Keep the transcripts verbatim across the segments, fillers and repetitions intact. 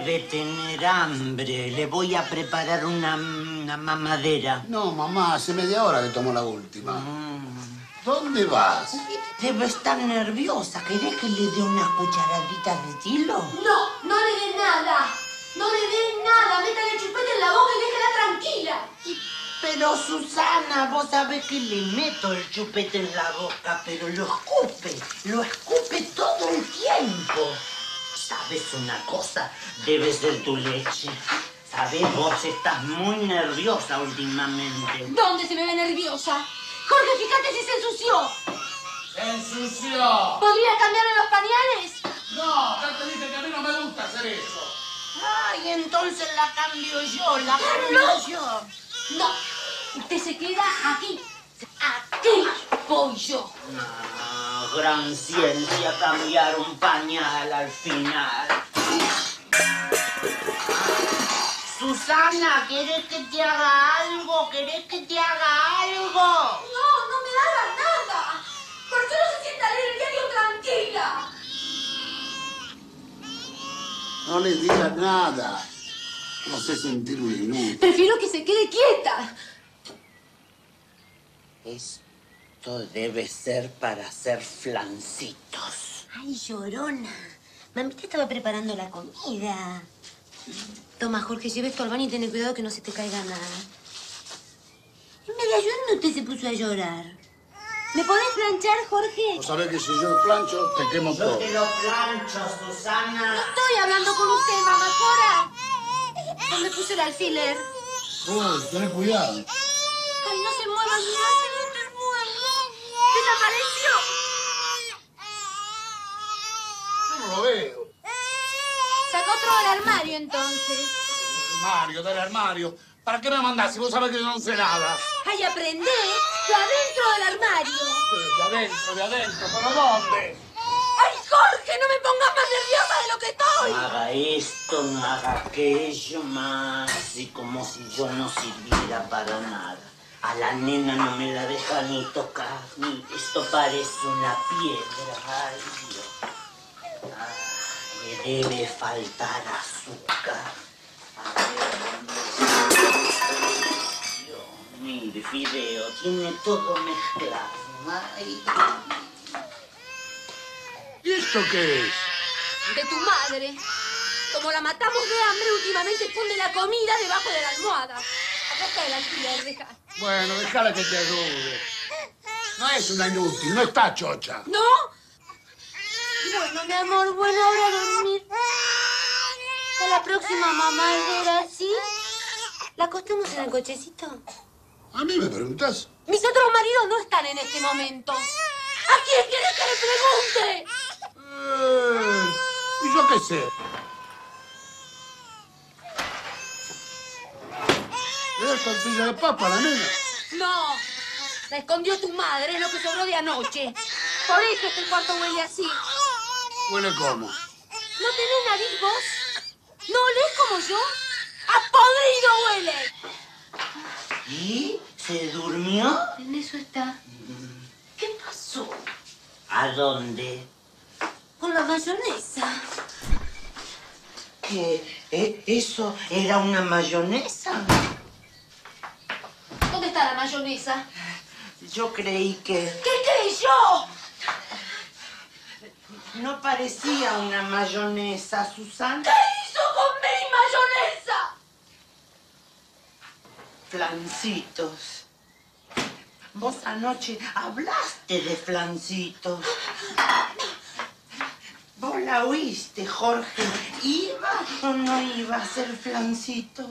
Debe tener hambre. Le voy a preparar una, una mamadera. No, mamá, hace media hora que tomó la última. Mm. ¿Dónde vas? Debe estar nerviosa. ¿Querés que le dé unas cucharaditas de tilo? No, no le dé nada. No le dé nada. Métale el chupete en la boca y déjala tranquila. Pero, Susana, vos sabés que le meto el chupete en la boca, pero lo escupe. Lo escupe todo el tiempo. ¿Sabes una cosa? Debe ser tu leche. ¿Sabés? Vos estás muy nerviosa últimamente. ¿Dónde se me ve nerviosa? Jorge, fíjate si se ensució. ¡Se ensució! ¿Podrías cambiarle los pañales? No, ya te dije que a mí no me gusta hacer eso. Ay, entonces la cambio yo, la cambio No. yo. No, usted se queda aquí. Aquí voy yo. Ah, gran ciencia cambiar un pañal al final. Susana, ¿querés que te haga algo? ¿Querés que te haga algo? No, no me haga nada. ¿Por qué no se sienta a leer el diario tranquila? No le digas nada. No sé sentir un inútil. Prefiero que se quede quieta. Esto debe ser para hacer flancitos. Ay, llorona. Mamita estaba preparando la comida. Toma, Jorge, lleva esto al baño y ten cuidado que no se te caiga nada. En media ayudando usted se puso a llorar. ¿Me podés planchar, Jorge? Vos sabés que si yo plancho, te quemo Yo todo. te lo plancho, Susana. No estoy hablando con usted, mamá Cora. ¿Dónde puse el alfiler? Uy, ten cuidado. Ay, no se mueva, mira, se me mueve. ¿Desapareció? Yo no lo veo. Sacó otro del armario, entonces. Armario, del armario. ¿Para qué me mandás si vos sabés que yo no sé nada? Ay, aprendé de adentro del armario. De adentro, de adentro, ¿pero dónde? ¡Ay, Jorge, no me pongas más nerviosa de lo que estoy! No haga esto, no haga aquello más. Y como si yo no sirviera para nada. A la nena no me la deja ni tocar. Ni esto parece una piedra. Ay, Dios. Ay, le debe faltar azúcar. Dios, mire, fideo, tiene todo mezclado. Ay. ¿Y esto qué es? De tu madre. Como la matamos de hambre, últimamente esconde la comida debajo de la almohada. Acá está el alfiler, deja. Bueno, déjala que te ayude. No es una inútil, no está chocha. ¿No? Bueno, mi amor, bueno, ahora a dormir. A la próxima, mamá, ¿era así? ¿La acostamos en el cochecito? ¿A mí me preguntás? Mis otros maridos no están en este momento. ¿A quién quieres que le pregunte? Eh, ¿Y yo qué sé? ¿Es tortilla de papa, la nena? No, la escondió tu madre, es lo que sobró de anoche. Por eso este cuarto huele así. ¿Huele cómo? ¿No tenés nariz vos? ¿No olés como yo? ¡A podrido huele! ¿Y? ¿Se durmió? En eso está. ¿Qué pasó? ¿A dónde? Con la mayonesa. ¿Qué? ¿Eh? ¿Eso era una mayonesa? ¿Dónde está la mayonesa? Yo creí que... ¿Qué creí yo? No parecía una mayonesa, Susana. ¿Qué hizo con mi mayonesa? Flancitos. Vos anoche hablaste de flancitos. Vos la oíste, Jorge. ¿Iba o no iba a ser flancito?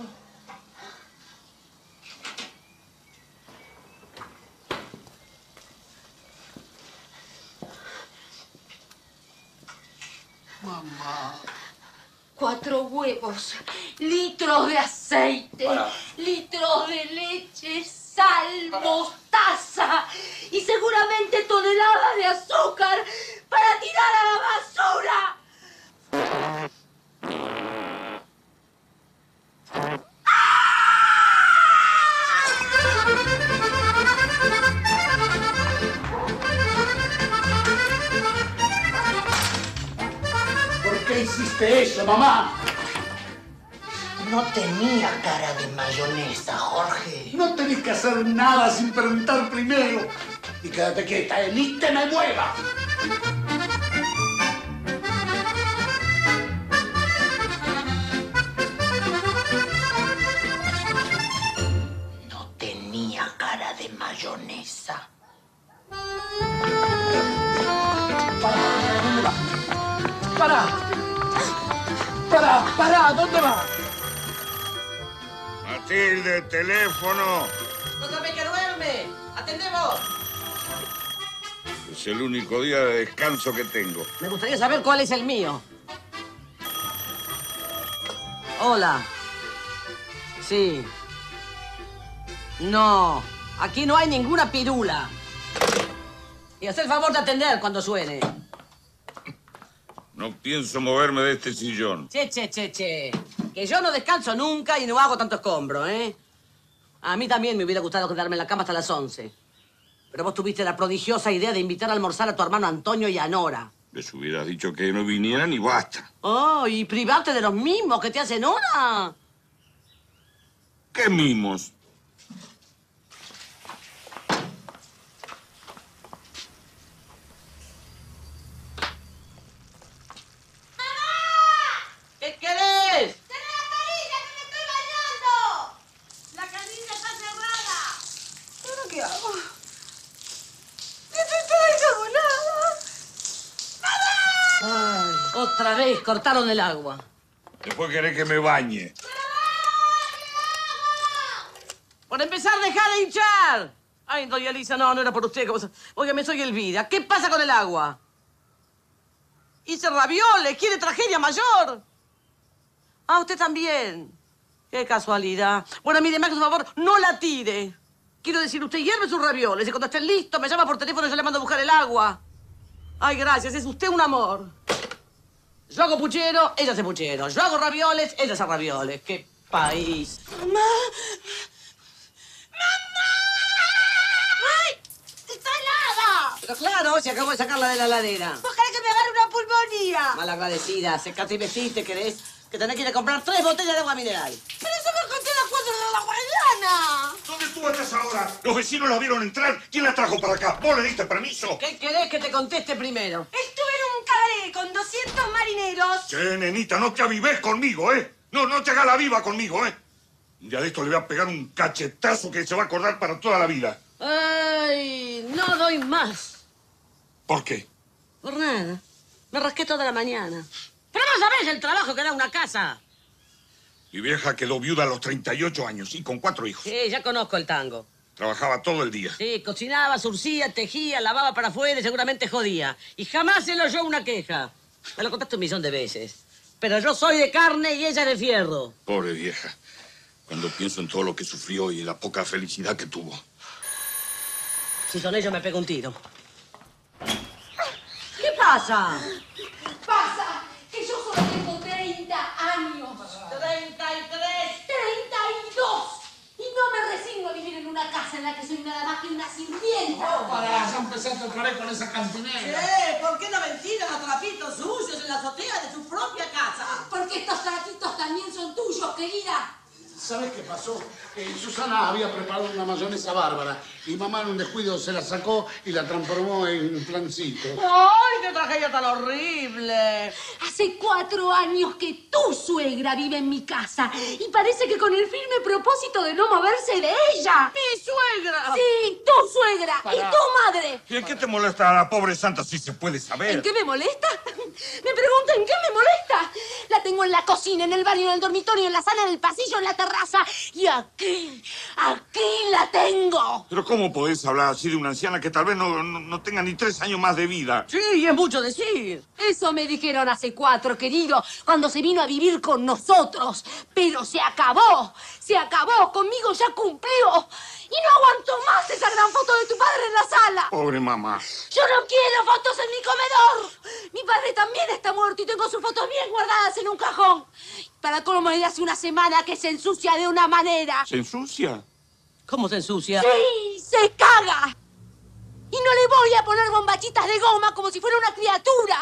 Mamá. Cuatro huevos, litros de aceite, Para. litros de leche, sal, mostaza y seguramente toneladas de azúcar para tirar a la basura. ¿Por qué hiciste eso, mamá? No tenía cara de mayonesa, Jorge. No tenés que hacer nada sin preguntar primero. Y quédate quieta, ¿eh? Ni te me muevas. No tenía cara de mayonesa. Pará, ¿dónde va? Pará. Pará, pará, ¿dónde va? Matilde, teléfono. No sabés que duerme. Atendemos. Es el único día de descanso que tengo. Me gustaría saber cuál es el mío. Hola. Sí. No. Aquí no hay ninguna pirula. Y haz el favor de atender cuando suene. No pienso moverme de este sillón. Che, che, che, che. Que yo no descanso nunca y no hago tanto escombro, ¿eh? A mí también me hubiera gustado quedarme en la cama hasta las once. Pero vos tuviste la prodigiosa idea de invitar a almorzar a tu hermano Antonio y a Nora. Les hubieras dicho que no vinieran y basta. Oh, y privarte de los mismos que te hacen Nora. ¿Qué mimos? ¿Qué querés? ¡Cerrá la canilla, que me estoy bañando! ¡La canilla está cerrada! ¿Ahora qué hago? ¡Necesito nada! ¡Nada! Ay, otra vez cortaron el agua. Después querés que me bañe. Por empezar, dejá de hinchar. Ay, doña Elisa, no, no era por usted. Óigame, soy Elvira. ¿Qué pasa con el agua? Hice ravioles. ¿Quiere tragedia mayor? Ah, usted también. Qué casualidad. Bueno, mire, Max, por favor, no la tire. Quiero decir, usted hierve sus ravioles y cuando estén listos me llama por teléfono y yo le mando a buscar el agua. Ay, gracias. Es usted un amor. Yo hago puchero, ella hace puchero. Yo hago ravioles, ella hace ravioles. ¡Qué país! ¡Mamá! ¡Mamá! ¡Ay! ¡Está helada! Pero claro, se acabó de sacarla de la heladera. ¿Vos querés que me agarre una pulmonía? Malagradecida, secate y vestite, ¿querés? Que tenés que ir a comprar tres botellas de agua mineral. ¡Pero eso me conté a las cuatro de la mañana! ¿Dónde estuvo a esa hora? Los vecinos la vieron entrar. ¿Quién la trajo para acá? ¿Vos le diste permiso? ¿Qué querés que te conteste primero? Estuve en un cabaret con doscientos marineros. Che, nenita, no te avives conmigo, ¿eh? No, no te hagas la viva conmigo, ¿eh? Un día de esto le voy a pegar un cachetazo que se va a acordar para toda la vida. Ay, no doy más. ¿Por qué? Por nada. Me rasqué toda la mañana. Pero no sabés el trabajo que da una casa. Mi vieja quedó viuda a los treinta y ocho años y con cuatro hijos. Sí, ya conozco el tango. Trabajaba todo el día. Sí, cocinaba, surcía, tejía, lavaba para afuera y seguramente jodía. Y jamás se le oyó una queja. Me lo contaste un millón de veces. Pero yo soy de carne y ella de fierro. Pobre vieja. Cuando pienso en todo lo que sufrió y en la poca felicidad que tuvo. Si son ellos, me pego un tiro. ¿Qué pasa? Pasa que yo solo tengo treinta años. treinta y tres. treinta y dos. Y no me resigno a vivir en una casa en la que soy nada más que una sirvienta. Pará, ya empezaste otra vez con esa cantinera. Eh, ¿por qué no ventilan los trapitos sucios en la azotea de su propia casa? Porque estos tratitos también son tuyos, querida. ¿Sabes qué pasó? Eh, Susana había preparado una mayonesa bárbara y mamá en un descuido se la sacó y la transformó en flancito. ¡Ay, qué tragedia tan horrible! Hace cuatro años que tu suegra vive en mi casa y parece que con el firme propósito de no moverse de ella. ¡Mi suegra! Sí, tu suegra Pará. y tu madre. ¿Y en qué te molesta a la pobre santa si se puede saber? ¿En qué me molesta? Me pregunto, ¿en qué me molesta? La tengo en la cocina, en el baño, en el dormitorio, en la sala, en el pasillo, en la terraza. Y aquí, aquí la tengo. Pero ¿cómo podés hablar así de una anciana que tal vez no, no, no tenga ni tres años más de vida? Sí, es mucho decir. Eso me dijeron hace cuatro, querido, cuando se vino a vivir con nosotros. Pero se acabó, se acabó, conmigo ya cumplió. Y no aguanto más esa gran foto de tu padre en la sala. Pobre mamá. Yo no quiero fotos en mi comedor. Mi padre también está muerto y tengo sus fotos bien guardadas en un cajón. Para colmo, desde hace una semana que se ensucia de una manera. ¿Se ensucia? ¿Cómo se ensucia? ¡Sí! ¡Se caga! Y no le voy a poner bombachitas de goma como si fuera una criatura.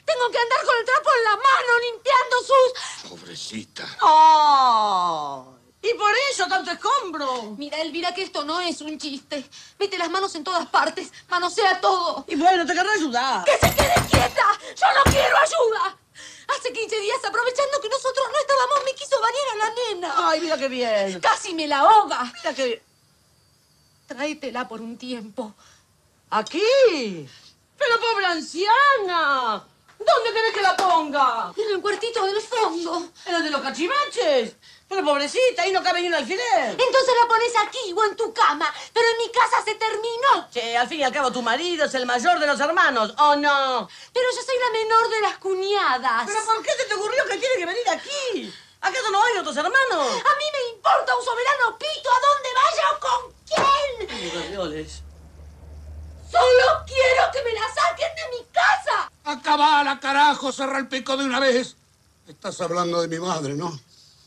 Tengo que andar con el trapo en la mano limpiando sus... Pobrecita. ¡Oh! ¿Y por eso tanto escombro? Mira, Elvira, que esto no es un chiste. Mete las manos en todas partes, manosea todo. Y bueno, te querré ayudar. ¡Que se quede quieta! ¡Yo no quiero ayuda! Hace quince días, aprovechando que nosotros no estábamos, me quiso bañar a la nena. Ay, mira qué bien. Casi me la ahoga. Mira qué bien. Tráetela por un tiempo. ¿Aquí? Pero pobre anciana. ¿Dónde querés que la ponga? En el cuartito del fondo. ¿En el de los cachivaches? Pero pobrecita, ahí no cabe ni un alfiler. Entonces la pones aquí o en tu cama. Pero en mi casa se terminó. Che, al fin y al cabo tu marido es el mayor de los hermanos, ¿o no? Pero yo soy la menor de las cuñadas. ¿Pero por qué se te ocurrió que tiene que venir aquí? ¿Acaso no hay otros hermanos? A mí me importa un soberano pito a dónde vaya o con quién. Ay, ravioles. Solo quiero que me la saquen de mi casa. Acabala, carajo, cerra el pico de una vez. Estás hablando de mi madre, ¿no?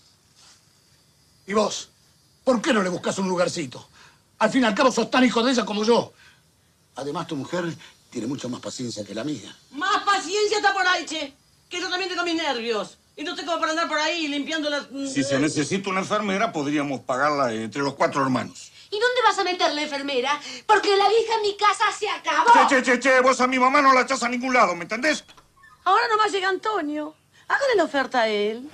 ¿Y vos? ¿Por qué no le buscas un lugarcito? Al fin y al cabo sos tan hijo de ella como yo. Además, tu mujer tiene mucha más paciencia que la mía. Más paciencia está por ahí, che. Que yo también tengo mis nervios. Y no tengo para andar por ahí limpiando las... Si se necesita una enfermera, podríamos pagarla entre los cuatro hermanos. ¿Y dónde vas a meter la enfermera? Porque la vieja en mi casa se acabó. Che, che, che, che, vos a mi mamá no la echás a ningún lado, ¿me entendés? Ahora nomás llega Antonio. Hágale la oferta a él.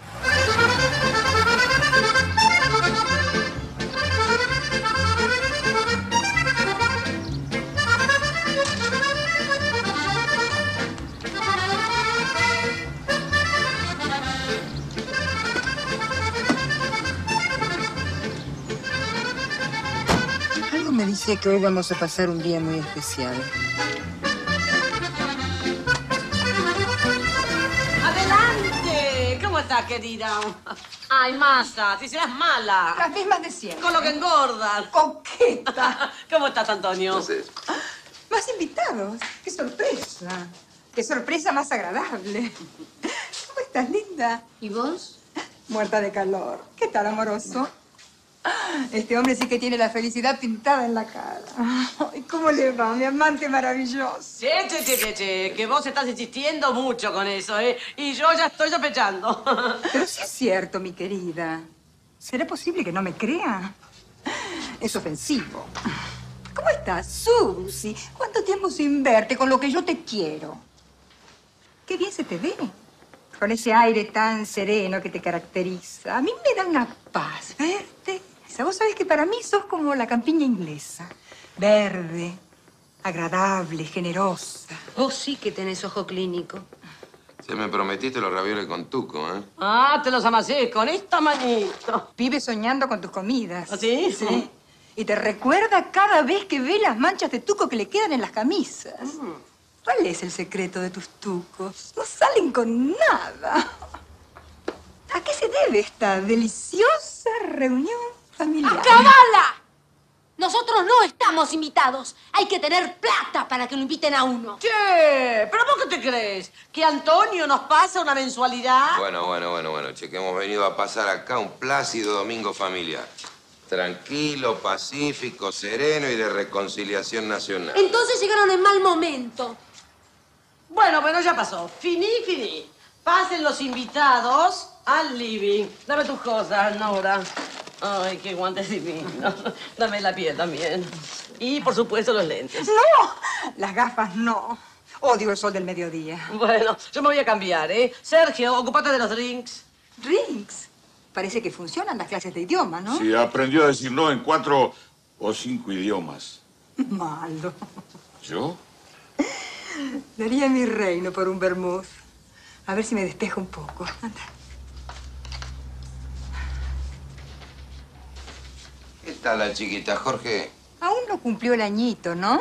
Algo me dice que hoy vamos a pasar un día muy especial. ¡Adelante! ¿Cómo estás, querida? Ay, masa, si seas mala. Las mismas de siempre. Con lo que engordas. Coqueta. ¿Cómo estás, Antonio? Más invitados. ¡Qué sorpresa! ¡Qué sorpresa más agradable! ¿Cómo estás, linda? ¿Y vos? Muerta de calor. ¿Qué tal, amoroso? Este hombre sí que tiene la felicidad pintada en la cara. Ay, ¿cómo le va, mi amante maravilloso? Che, che, che, che, che, que vos estás insistiendo mucho con eso, ¿eh? Y yo ya estoy sospechando. Pero sí es cierto, mi querida. ¿Será posible que no me crea? Es ofensivo. ¿Cómo estás, Susi? ¿Cuánto tiempo sin verte con lo que yo te quiero? Qué bien se te ve. Con ese aire tan sereno que te caracteriza. A mí me da una paz verte. Vos sabés que para mí sos como la campiña inglesa. Verde, agradable, generosa. Vos sí que tenés ojo clínico. Se me prometiste los ravioles con tuco, ¿eh? Ah, te los amasé con esta manito. Vive soñando con tus comidas. ¿Ah, sí? Sí. Y te recuerda cada vez que ve las manchas de tuco que le quedan en las camisas. Mm. ¿Cuál es el secreto de tus tucos? No salen con nada. ¿A qué se debe esta deliciosa reunión familiar? ¡Acabala! Nosotros no estamos invitados. Hay que tener plata para que lo inviten a uno. Che, ¿pero vos qué te crees? ¿Que Antonio nos pasa una mensualidad? Bueno, bueno, bueno, bueno, che, que hemos venido a pasar acá un plácido domingo familiar. Tranquilo, pacífico, sereno y de reconciliación nacional. Entonces llegaron en mal momento. Bueno, bueno, ya pasó. Finí, finí. Pasen los invitados al living. Dame tus cosas, Nora. Ay, qué guantes divinos. Dame la piel también. Y, por supuesto, los lentes. ¡No! Las gafas no. Odio el sol del mediodía. Bueno, yo me voy a cambiar, ¿eh? Sergio, ocupate de los drinks. ¿Drinks? Parece que funcionan las clases de idioma, ¿no? Sí, aprendió a decir no en cuatro o cinco idiomas. Malo. ¿Yo? Daría mi reino por un vermouth. A ver si me despejo un poco. Anda. ¿Qué tal la chiquita, Jorge? Aún no cumplió el añito, ¿no?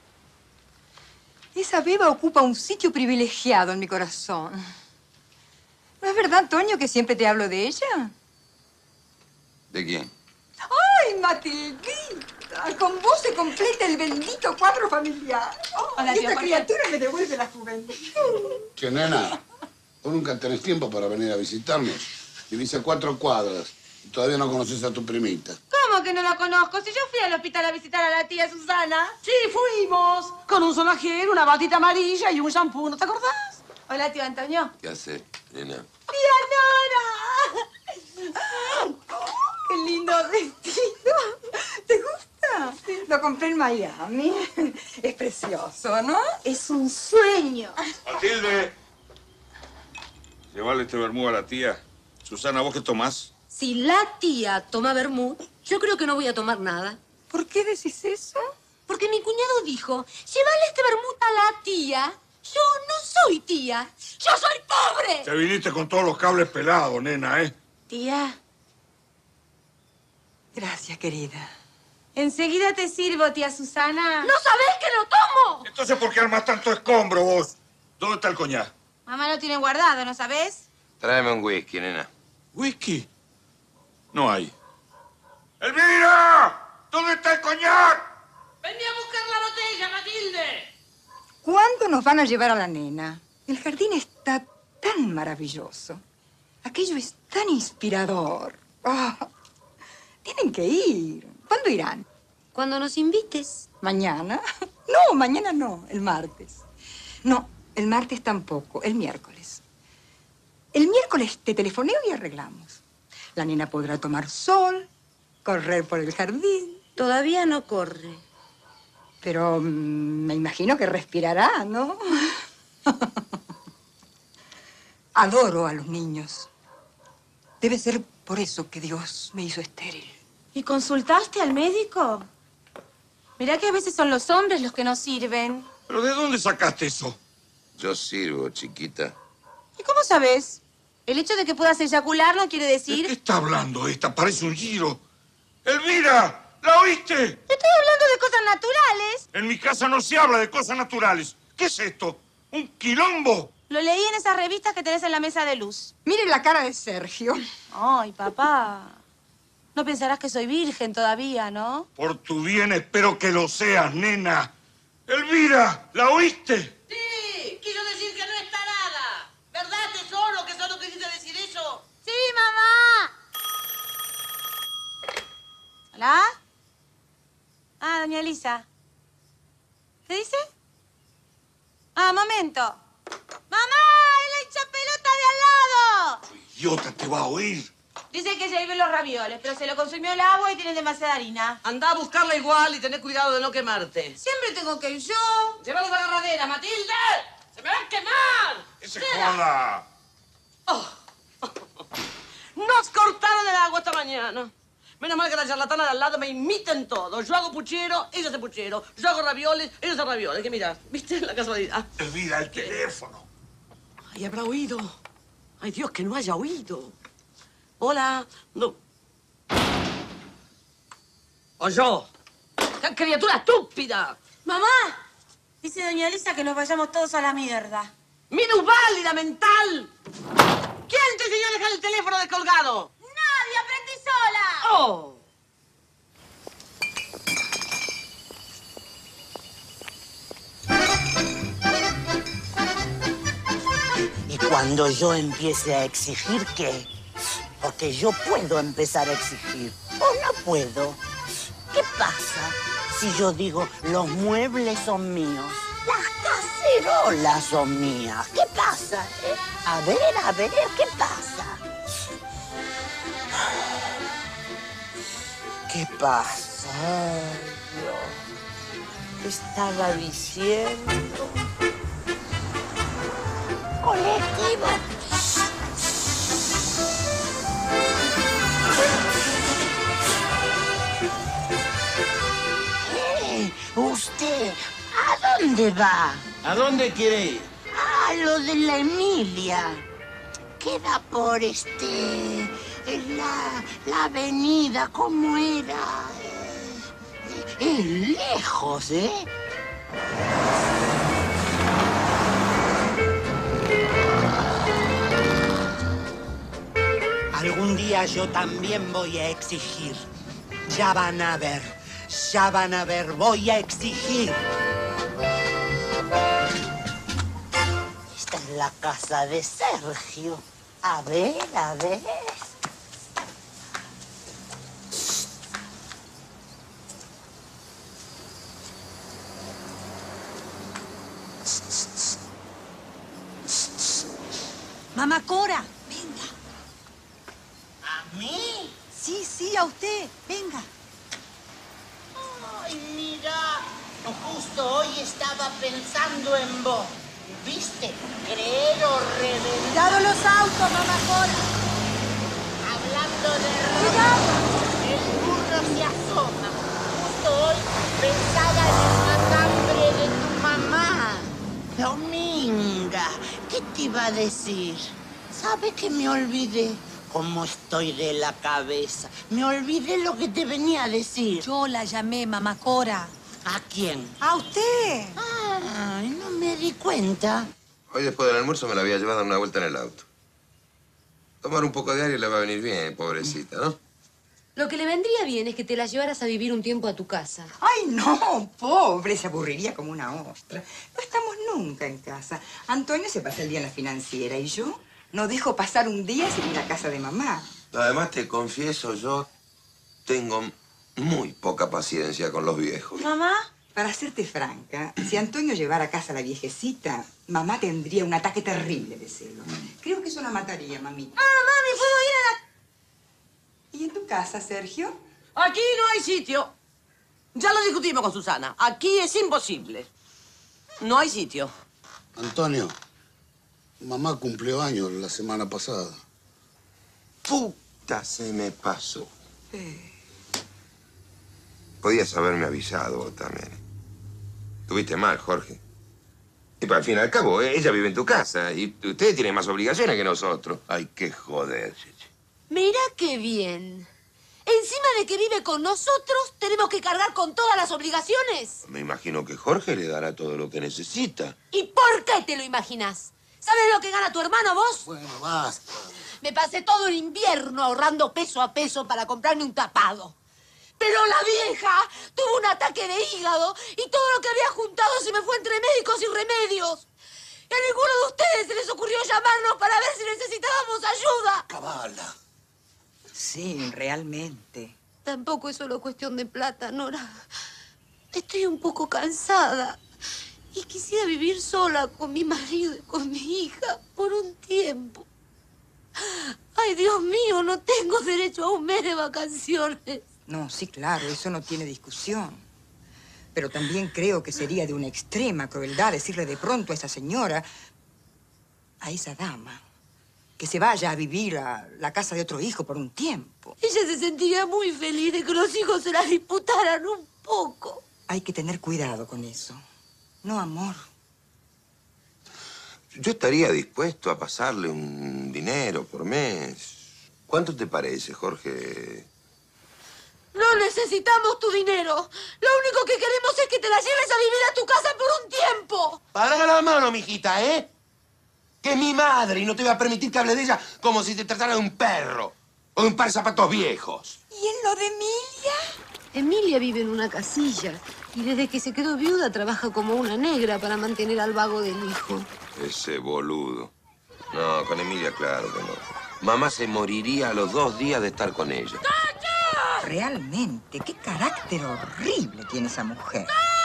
Esa beba ocupa un sitio privilegiado en mi corazón. ¿No es verdad, Antonio, que siempre te hablo de ella? ¿De quién? ¡Ay, Matildita! Con vos se completa el bendito cuadro familiar. Oh, Hola, y tía esta María. criatura me devuelve la juventud. Che, nena, vos nunca tenés tiempo para venir a visitarnos. Vivís a cuatro cuadras y todavía no conoces a tu primita. ¿Cómo que no la conozco? Si yo fui al hospital a visitar a la tía Susana. Sí, fuimos. Con un sonajero, una batita amarilla y un shampoo, ¿no te acordás? Hola, tío Antonio. ¿Qué hace, nena? ¡Tía Nora! ¡Qué lindo vestido! ¿Te gusta? Lo compré en Miami. Es precioso, ¿no? Es un sueño. Matilde. Llevarle este vermú a la tía. Susana, ¿vos qué tomás? Si la tía toma vermut, yo creo que no voy a tomar nada. ¿Por qué decís eso? Porque mi cuñado dijo, llévale este vermut a la tía. Yo no soy tía. ¡Yo soy pobre! Te viniste con todos los cables pelados, nena, ¿eh? Tía, Gracias, querida. enseguida te sirvo, tía Susana. ¿No sabés que lo tomo? Entonces, ¿por qué armas tanto escombro vos? ¿Dónde está el coñac? Mamá lo tiene guardado, ¿no sabés? Tráeme un whisky, nena. ¿Whisky? No hay. ¡Elvira! ¿Dónde está el coñac? Vení a buscar la botella, Matilde. ¿Cuándo nos van a llevar a la nena? El jardín está tan maravilloso. Aquello es tan inspirador. Ah, tienen que ir. ¿Cuándo irán? Cuando nos invites. ¿Mañana? No, mañana no, el martes. No, el martes tampoco, el miércoles. El miércoles te telefoneo y arreglamos. La nena podrá tomar sol, correr por el jardín. Todavía no corre. Pero mm, me imagino que respirará, ¿no? Adoro a los niños. Debe ser por eso que Dios me hizo estéril. ¿Y consultaste al médico? Mirá que a veces son los hombres los que no sirven. ¿Pero de dónde sacaste eso? Yo sirvo, chiquita. ¿Y cómo sabes? El hecho de que puedas eyacular no quiere ¿De decir... qué está hablando esta? Parece un giro. ¡Elvira! ¿La oíste? Estoy hablando de cosas naturales. En mi casa no se habla de cosas naturales. ¿Qué es esto? ¿Un quilombo? Lo leí en esas revistas que tenés en la mesa de luz. Mire la cara de Sergio. Ay, papá. No pensarás que soy virgen todavía, ¿no? Por tu bien espero que lo seas, nena. ¡Elvira! ¿La oíste? Sí, quiso decir que no está nada. ¿Verdad, tesoro, que solo quisiste decir eso? ¡Sí, mamá! ¿Hola? Ah, doña Elisa. ¿Qué dice? Ah, momento. ¡Mamá! ¡Es la hinchapelota de al lado! Idiota, te va a oír. Dice que se hirven los ravioles, pero se lo consumió el agua y tiene demasiada harina. Anda a buscarla igual y tené cuidado de no quemarte. Siempre tengo que ir yo. ¡Llévalos a la agarradera, Matilde! ¡Se me va a quemar! ¡Que se joda! Nos cortaron el agua esta mañana. Menos mal que la charlatana de al lado me imiten todo. Yo hago puchero, ella hace puchero. Yo hago ravioles, ella hace ravioles. Que mira, ¿viste la casualidad? Elvira, el teléfono. Ay, habrá oído. Ay, Dios, que no haya oído. Hola. No. O yo. ¡Qué criatura estúpida! ¡Mamá! Dice doña Elisa que nos vayamos todos a la mierda. ¡Minusválida mental! ¿Quién te enseñó a dejar el teléfono descolgado? ¡Nadie! ¡Aprendí sola! ¡Oh! Y cuando yo empiece a exigir, ¿qué? Porque yo puedo empezar a exigir, o no puedo. ¿Qué pasa si yo digo, los muebles son míos, las cacerolas son mías? ¿Qué pasa? eh? A ver, a ver, ¿qué pasa? ¿Qué pasa? Ay, Dios. ¿Qué estaba diciendo? Colectivo. Eh, ¿Usted a dónde va? ¿A dónde quiere ir? A lo de la Emilia. Queda por este... en la, la avenida, ¿cómo era? Eh, Es lejos, ¿eh? Algún día yo también voy a exigir. Ya van a ver, ya van a ver, voy a exigir. Esta es la casa de Sergio. A ver, a ver. Mamá Cora, venga. ¿A mí? Sí, sí, a usted. Venga. Ay, mira, justo hoy estaba pensando en vos. ¿Viste? Creer o reventar. Cuidado los autos, mamá Cora. Hablando de Cuidado. el burro se asoma. Justo hoy pensaba en el matambre de tu mamá. Dominga, ¿qué te iba a decir? ¿Sabes que me olvidé? ¿Cómo estoy de la cabeza? Me olvidé lo que te venía a decir. Yo la llamé, mamá Cora. ¿A quién? ¿A usted? Ay, no me di cuenta. Hoy después del almuerzo me la había llevado a dar una vuelta en el auto. Tomar un poco de aire le va a venir bien, pobrecita, ¿no? Lo que le vendría bien es que te la llevaras a vivir un tiempo a tu casa. Ay, no, pobre, se aburriría como una ostra. No estamos nunca en casa. Antonio se pasa el día en la financiera y yo no dejo pasar un día sin ir a casa de mamá. Además, te confieso, yo tengo muy poca paciencia con los viejos. ¿Mamá? Para serte franca, si Antonio llevara a casa a la viejecita, mamá tendría un ataque terrible de celos. Creo que eso la mataría, mamita. Ah, mami, ¿puedo ir a la...? ¿Y en tu casa, Sergio? Aquí no hay sitio. Ya lo discutimos con Susana. Aquí es imposible. No hay sitio. Antonio, mamá cumplió años la semana pasada. Puta, se me pasó. Podías haberme avisado vos también. Tuviste mal, Jorge. Y para al fin y al cabo, eh, ella vive en tu casa y ustedes tienen más obligaciones que nosotros. Hay que joderse. Mira qué bien. Encima de que vive con nosotros, tenemos que cargar con todas las obligaciones. Me imagino que Jorge le dará todo lo que necesita. ¿Y por qué te lo imaginas? ¿Sabes lo que gana tu hermano vos? Bueno, basta. Me pasé todo el invierno ahorrando peso a peso para comprarme un tapado. Pero la vieja tuvo un ataque de hígado y todo lo que había juntado se me fue entre médicos y remedios. Y a ninguno de ustedes se les ocurrió llamarnos para ver si necesitábamos ayuda. Cabala. Sí, realmente. Tampoco es solo cuestión de plata, Nora. Estoy un poco cansada y quisiera vivir sola con mi marido y con mi hija por un tiempo. Ay, Dios mío, no tengo derecho a un mes de vacaciones. No, sí, claro, eso no tiene discusión. Pero también creo que sería de una extrema crueldad decirle de pronto a esa señora, a esa dama, que se vaya a vivir a la casa de otro hijo por un tiempo. Ella se sentiría muy feliz de que los hijos se la disputaran un poco. Hay que tener cuidado con eso. No, amor. Yo estaría dispuesto a pasarle un dinero por mes. ¿Cuánto te parece, Jorge? No necesitamos tu dinero. Lo único que queremos es que te la lleves a vivir a tu casa por un tiempo. Para la mano, mijita, ¿eh? Que es mi madre y no te voy a permitir que hable de ella como si te tratara de un perro o de un par de zapatos viejos. ¿Y en lo de Emilia? Emilia vive en una casilla y desde que se quedó viuda trabaja como una negra para mantener al vago del hijo. Ese boludo. No, con Emilia, claro que no. Mamá se moriría a los dos días de estar con ella. Realmente, qué carácter horrible tiene esa mujer.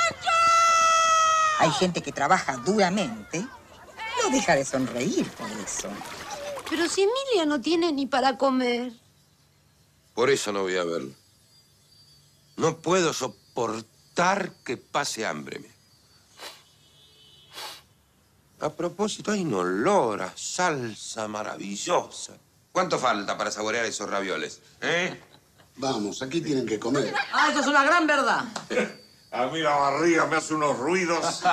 Hay gente que trabaja duramente, no deja de sonreír por eso. Pero si Emilia no tiene ni para comer. Por eso no voy a verlo. No puedo soportar que pase hambre. A propósito, hay un olor a salsa maravillosa. ¿Cuánto falta para saborear esos ravioles? ¿Eh? Vamos, aquí tienen que comer. Ah, eso es una gran verdad. A mí la barriga me hace unos ruidos.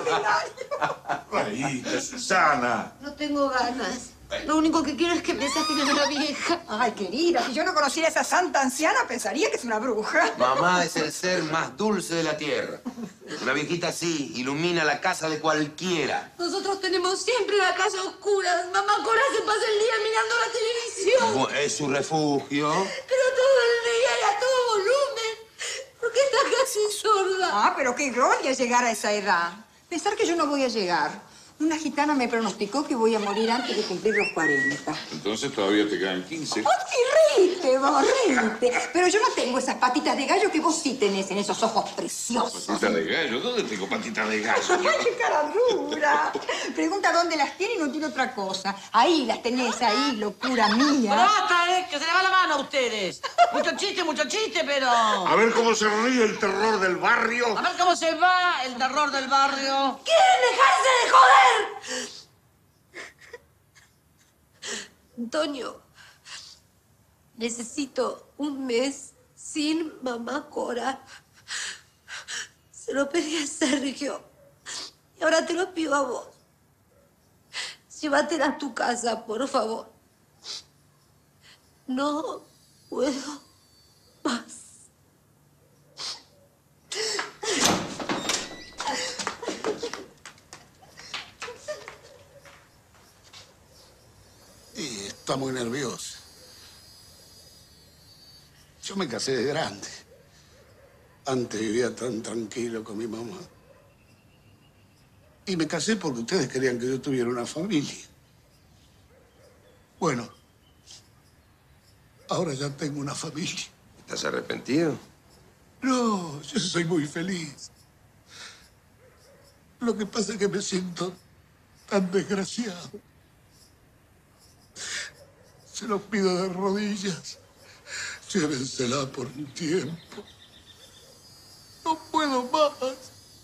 Reíste, Susana. No tengo ganas. Lo único que quiero es que me saquen a la vieja. Ay, querida, si yo no conociera a esa santa anciana, pensaría que es una bruja. Mamá es el ser más dulce de la tierra. Una viejita así ilumina la casa de cualquiera. Nosotros tenemos siempre la casa oscura. Mamá Cora se pasa el día mirando la televisión. Bu- Es su refugio. Pero todo el día y a todo volumen. Porque está casi sorda. Ah, pero qué gloria llegar a esa edad. Pensar que yo no voy a llegar. Una gitana me pronosticó que voy a morir antes de cumplir los cuarenta. Entonces todavía te quedan quince. ¡Oh, qué Reíte, vos, reíte. Pero yo no tengo esas patitas de gallo que vos sí tenés en esos ojos preciosos. ¿Patitas de gallo? ¿Dónde tengo patitas de gallo? ¡Ay, qué cara dura! Pregunta dónde las tiene y no tiene otra cosa. Ahí las tenés, ahí, locura mía. Pero basta, ¿eh? Que se le va la mano a ustedes. Mucho chiste, mucho chiste, pero... A ver cómo se ríe el terror del barrio. A ver cómo se va el terror del barrio. ¿Quieren dejarse de joder? Antonio, necesito un mes sin mamá Cora. Se lo pedí a Sergio y ahora te lo pido a vos. Llévatela a tu casa, por favor. No puedo más. Y está muy nerviosa. Yo me casé de grande. Antes vivía tan tranquilo con mi mamá. Y me casé porque ustedes querían que yo tuviera una familia. Bueno, ahora ya tengo una familia. ¿Estás arrepentido? No, yo soy muy feliz. Lo que pasa es que me siento tan desgraciado. Se los pido de rodillas. Llévensela por un tiempo. No puedo más.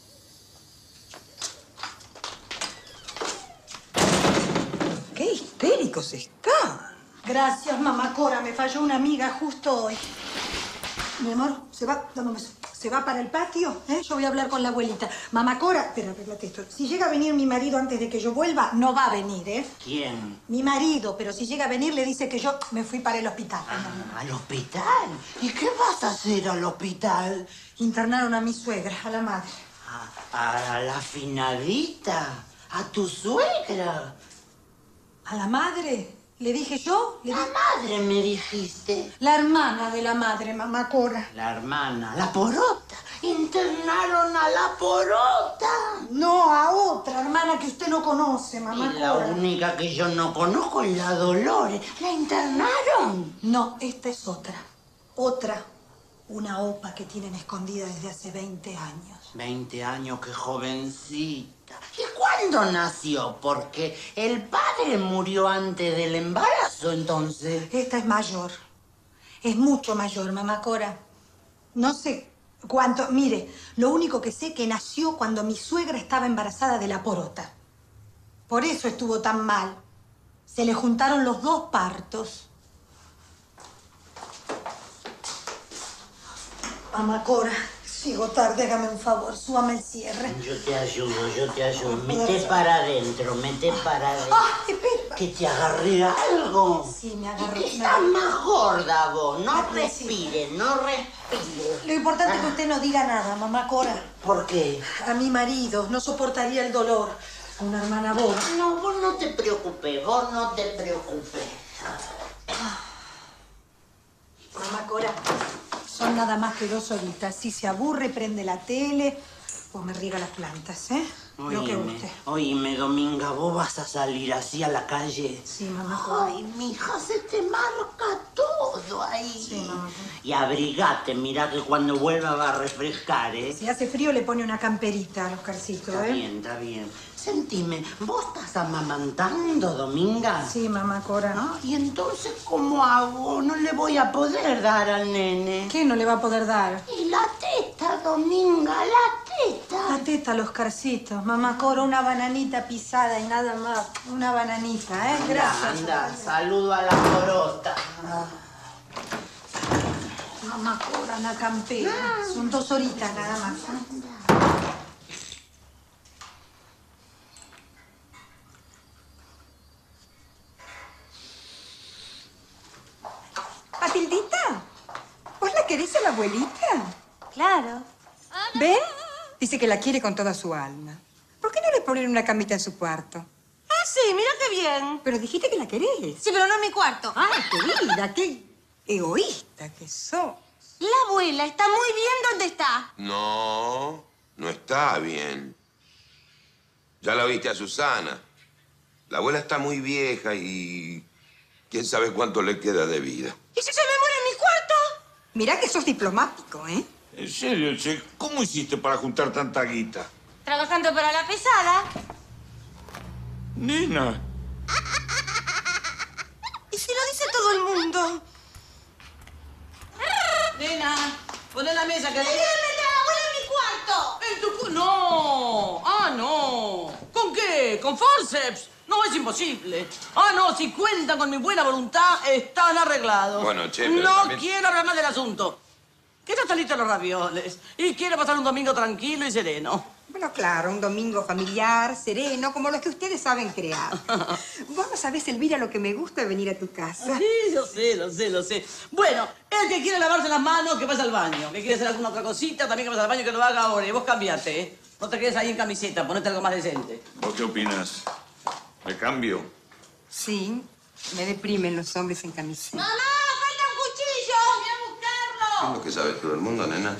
¡Qué histéricos están! Gracias, mamá Cora. Me falló una amiga justo hoy. Mi amor, se va, dame un beso. Se va para el patio, ¿eh? Yo voy a hablar con la abuelita. Mamá Cora, espera, arréglate esto. Si llega a venir mi marido antes de que yo vuelva, no va a venir, ¿eh? ¿Quién? Mi marido, pero si llega a venir le dice que yo me fui para el hospital. Ah, ¿al hospital? ¿Y qué vas a hacer al hospital? Internaron a mi suegra, a la madre. A, a la finadita, a tu suegra. ¿A la madre? ¿Le dije yo? ¿Le La di- madre me dijiste. La hermana de la madre, mamá Cora. La hermana, la porota. Internaron a la porota. No, a otra hermana que usted no conoce, mamá Y la Cora. única que yo no conozco es la Dolores. ¿La internaron? No, esta es otra. Otra. Una opa que tienen escondida desde hace veinte años. Veinte años, qué jovencita. ¿Y cuándo nació? Porque el padre murió antes del embarazo, entonces. Esta es mayor. Es mucho mayor, mamá Cora. No sé cuánto. Mire, lo único que sé es que nació cuando mi suegra estaba embarazada de la porota. Por eso estuvo tan mal. Se le juntaron los dos partos. Mamá Cora, sigo tarde, hágame un favor, súbame el cierre. Yo te ayudo, yo te ayudo. Mete para adentro, mete para adentro. ¡Ah, espera! Que te agarré algo. Sí, me agarró. Es que me estás agarró. más gorda vos. No Ah, sí. respires, no respires. Lo importante es que usted no diga nada, mamá Cora. ¿Por qué? A mi marido no soportaría el dolor. Una hermana boba. No, vos no te preocupes, vos no te preocupes. Mamá Cora, son nada más que dos horitas. Si se aburre, prende la tele o me riega las plantas, ¿eh? Lo que Oíme, guste. oíme, Dominga, ¿vos vas a salir así a la calle? Sí, mamá Cora. Ay, mija, se te marca todo ahí. Sí, mamá. Y abrigate, mira que cuando vuelva va a refrescar, ¿eh? Si hace frío, le pone una camperita a los carcitos, Está ¿eh? bien, está bien. Sentime, ¿vos estás amamantando, Dominga? Sí, mamá Cora. ¿No? ¿Y entonces cómo hago? No le voy a poder dar al nene. ¿Qué no le va a poder dar? Y la teta, Dominga, la teta. La teta, los carcitos. Mamá Cora, una bananita pisada y nada más. Una bananita, ¿eh? Gracias. Anda, anda, saludo a la porota. Mamá Cora, una campera. Son dos horitas nada más. ¿eh? Matildita, ¿vos la querés a la abuelita? Claro. ¿Ven? Dice que la quiere con toda su alma. ¿Por qué no le ponen una camita en su cuarto? Ah, sí, mira qué bien. Pero dijiste que la querés. Sí, pero no en mi cuarto. Ay, querida, qué egoísta que sos. La abuela está muy bien donde está. No, no está bien. Ya la viste a Susana. La abuela está muy vieja y quién sabe cuánto le queda de vida. ¿Y si se me muere en mi cuarto? Mirá que sos diplomático, ¿eh? En serio, che, ¿cómo hiciste para juntar tanta guita? Trabajando para la pesada. Nena. ¿Y si lo dice todo el mundo? Nena, poné la mesa que... ¡Déjame la abuela en mi cuarto! ¿En tu cu- ¡No! ¡Ah, no! ¿Con qué? ¿Con forceps? No, es imposible. Ah, no, si cuentan con mi buena voluntad, están arreglados. Bueno, che, pero No también- quiero hablar más del asunto. Que ya están listos los ravioles. Y quiero pasar un domingo tranquilo y sereno. Bueno, claro, un domingo familiar, sereno, como los que ustedes saben crear. Vos no sabés, Elvira, lo que me gusta de venir a tu casa. Sí, yo sé, lo sé, lo sé. Bueno, el que quiere lavarse las manos, que vaya al baño. Que quiere hacer alguna otra cosita, también que vaya al baño, que lo haga ahora. Y vos cambiate, ¿eh? No te quedes ahí en camiseta, ponete algo más decente. ¿Vos qué opinas? ¿Me cambio? Sí, me deprimen los hombres en camiseta. ¡Mamá, falta un cuchillo! ¡Voy a buscarlo! ¿Es lo que sabe todo el mundo, nena?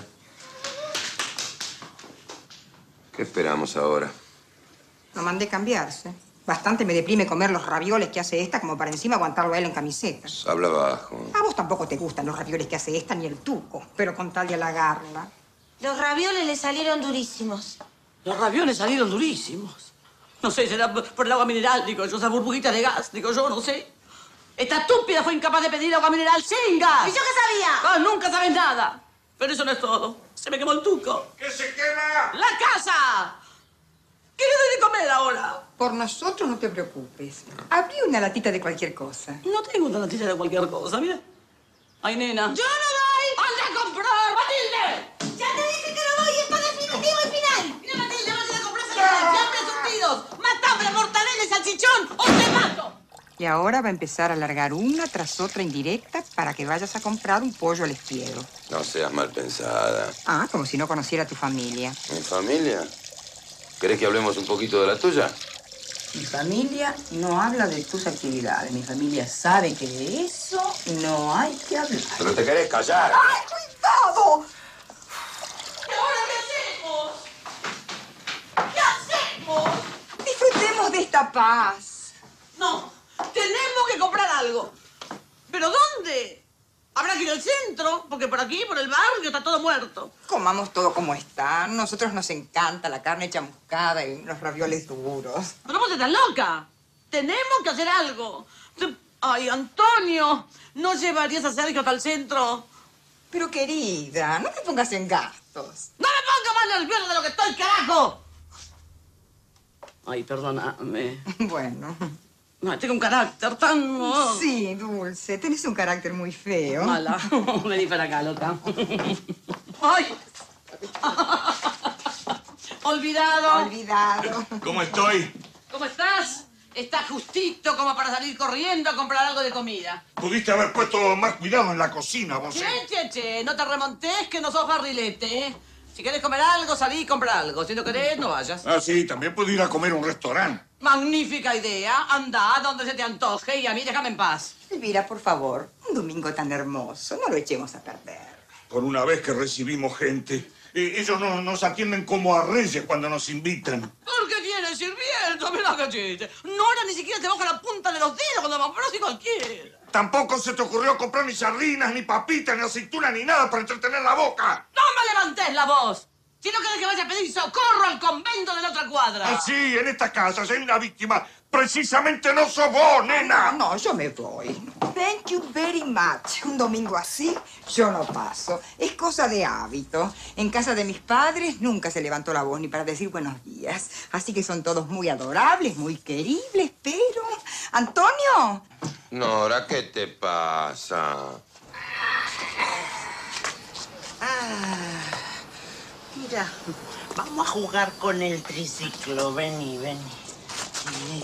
¿Qué esperamos ahora? Lo mandé cambiarse. Bastante me deprime comer los ravioles que hace esta como para encima aguantarlo a él en camiseta. Habla bajo. A vos tampoco te gustan los ravioles que hace esta ni el tuco, pero con tal de halagarla. Los ravioles le salieron durísimos. Los ravioles salieron durísimos. No sé, será por el agua mineral, digo yo, esa burbujita de gas, digo yo, no sé. Esta estúpida fue incapaz de pedir agua mineral sin gas. ¿Y yo qué sabía? Ah, nunca sabes nada. Pero eso no es todo. Se me quemó el tuco. ¡Que se quema! ¡La casa! ¿Qué le doy de comer ahora? Por nosotros no te preocupes. Abrí una latita de cualquier cosa. No tengo una noticia de cualquier cosa, mira. Ay, nena. ¡Yo no doy! ¡Anda a comprar, Matilde! ¡Ya te dije que no voy! ¡Está definitivo y final! Mira, Matilde, vas a ir a comprar fiambres surtidos. Matambre, mortadela y salchichón o te mato. Y ahora va a empezar a largar una tras otra indirecta para que vayas a comprar un pollo al espiedo. No seas mal pensada. Ah, como si no conociera a tu familia. ¿Mi familia? ¿Querés que hablemos un poquito de la tuya? Mi familia no habla de tus actividades. Mi familia sabe que de eso no hay que hablar. Pero te querés callar. ¡Ay, cuidado! ¿Y ahora qué hacemos? ¿Qué hacemos? Disfrutemos de esta paz. No, tenemos que comprar algo. ¿Pero dónde? Habrá que ir al centro, porque por aquí, por el barrio, está todo muerto. Comamos todo como está. A nosotros nos encanta la carne chamuscada y los ravioles duros. Pero vos estás loca. Tenemos que hacer algo. Ay, Antonio, ¿no llevarías a Sergio hasta el centro? Pero, querida, no te pongas en gastos. ¡No me ponga más nerviosa de lo que estoy, carajo! Ay, perdóname. Bueno. No, tengo un carácter tan... oh, Sí, Dulce, tenés un carácter muy feo. mala. Vení para acá, loca. ¡Ay! Olvidado. Olvidado. ¿Cómo estoy? ¿Cómo estás? Está justito como para salir corriendo a comprar algo de comida. Pudiste haber puesto más cuidado en la cocina, vos. Che, ¿eh? che, che, no te remontes que no sos barrilete, ¿eh? Si querés comer algo, salí y compra algo. Si no querés, no vayas. Ah, sí, también puedo ir a comer a un restaurante. Magnífica idea. Anda donde se te antoje y a mí déjame en paz. Elvira, por favor, un domingo tan hermoso, no lo echemos a perder. Por una vez que recibimos gente, eh, ellos no nos atienden como a reyes cuando nos invitan. ¿Por qué tienes sirviento? Mira que chiste. No era ni siquiera te bajo la punta de los dedos cuando me y cualquiera. Tampoco se te ocurrió comprar ni sardinas, ni papitas, ni aceitunas, ni nada para entretener la boca. ¡No me levantes la voz! Si no querés que vaya a pedir socorro al convento de la otra cuadra. Ah, sí, en esta casa si hay una víctima. Precisamente no sos vos, nena. No, yo me voy. Thank you very much. Un domingo así, yo no paso. Es cosa de hábito. En casa de mis padres nunca se levantó la voz ni para decir buenos días. Así que son todos muy adorables, muy queribles, pero... ¿Antonio? Nora, ¿qué te pasa? Ah, mira, vamos a jugar con el triciclo. Vení, vení. Vení.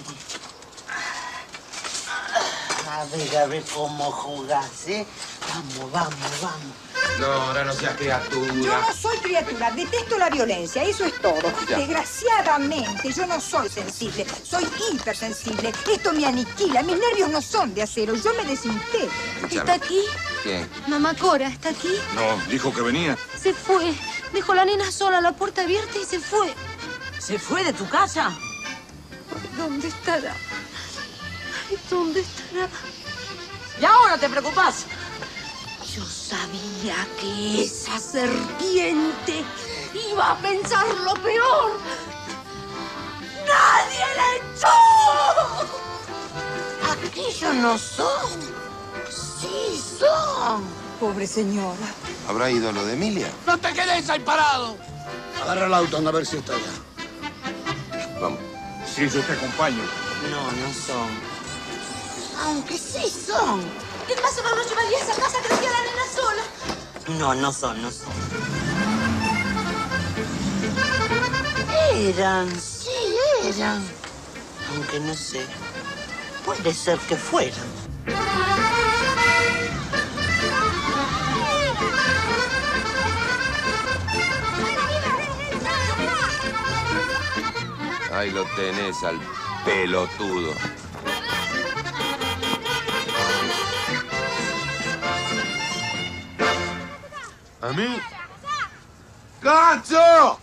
A ver, a ver cómo jugás, ¿eh? Vamos, vamos, vamos. Nora, no seas criatura. Yo no soy criatura, detesto la violencia, eso es todo. Ya. Desgraciadamente, yo no soy sensible, soy hipersensible. Esto me aniquila, mis nervios no son de acero, yo me desintegro. ¿Está aquí? ¿Quién? Mamá Cora, ¿está aquí? No, dijo que venía. Se fue. Dejó la nena sola, la puerta abierta y se fue. ¿Se fue de tu casa? Ay, ¿dónde estará? Ay, ¿dónde estará? ¿Y ahora te preocupás? Yo sabía que esa serpiente iba a pensar lo peor. ¡Nadie la echó! Aquellos no son. Sí son. Pobre señora. ¿Habrá ido a lo de Emilia? ¡No te quedes ahí parado! Agarra el auto, anda a ver si está allá. Vamos. Sí, yo te acompaño. No, no son. Aunque sí son. ¿Qué más no nos llevaría a esa casa que dejé a la nena sola? No, no son, no son. Eran, sí, eran. Aunque no sé. Puede ser que fueran. Ahí lo tenés al pelotudo. ¿A mí? ¡Cacho!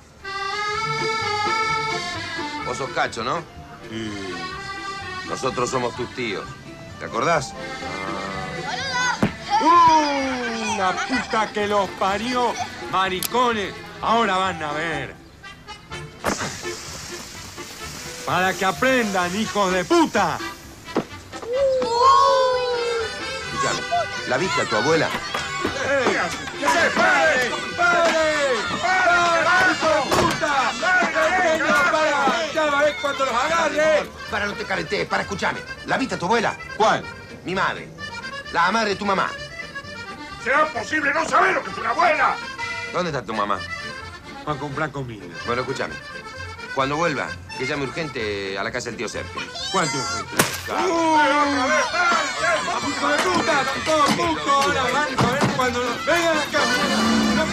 Vos sos Cacho, ¿no? Sí. Nosotros somos tus tíos. ¿Te acordás? ¡Uh! La puta que los parió, maricones. Ahora van a ver. Para que aprendan, hijos de puta. Escuchame, ¿la viste a tu abuela? ¡Eh! ¡Que se pare! ¡Pare! ¡Pare, hijo de puta! ¡Pequeño, para! ¡Ya va a ver cuando los agarre! Para, no te caretees, para, escuchame. ¿La viste a tu abuela? ¿Cuál? Mi madre. La madre de tu mamá. ¿Será posible no saber lo que es una abuela? ¿Dónde está tu mamá? Va a comprar comida. Bueno, escúchame. Cuando vuelva, que llame urgente a la casa del tío Sergio. ¿Cuál tío Sergio? ¡Hijo de puta! ¡Todo puto! Ahora van a ver cuando nos vengan acá. ¡No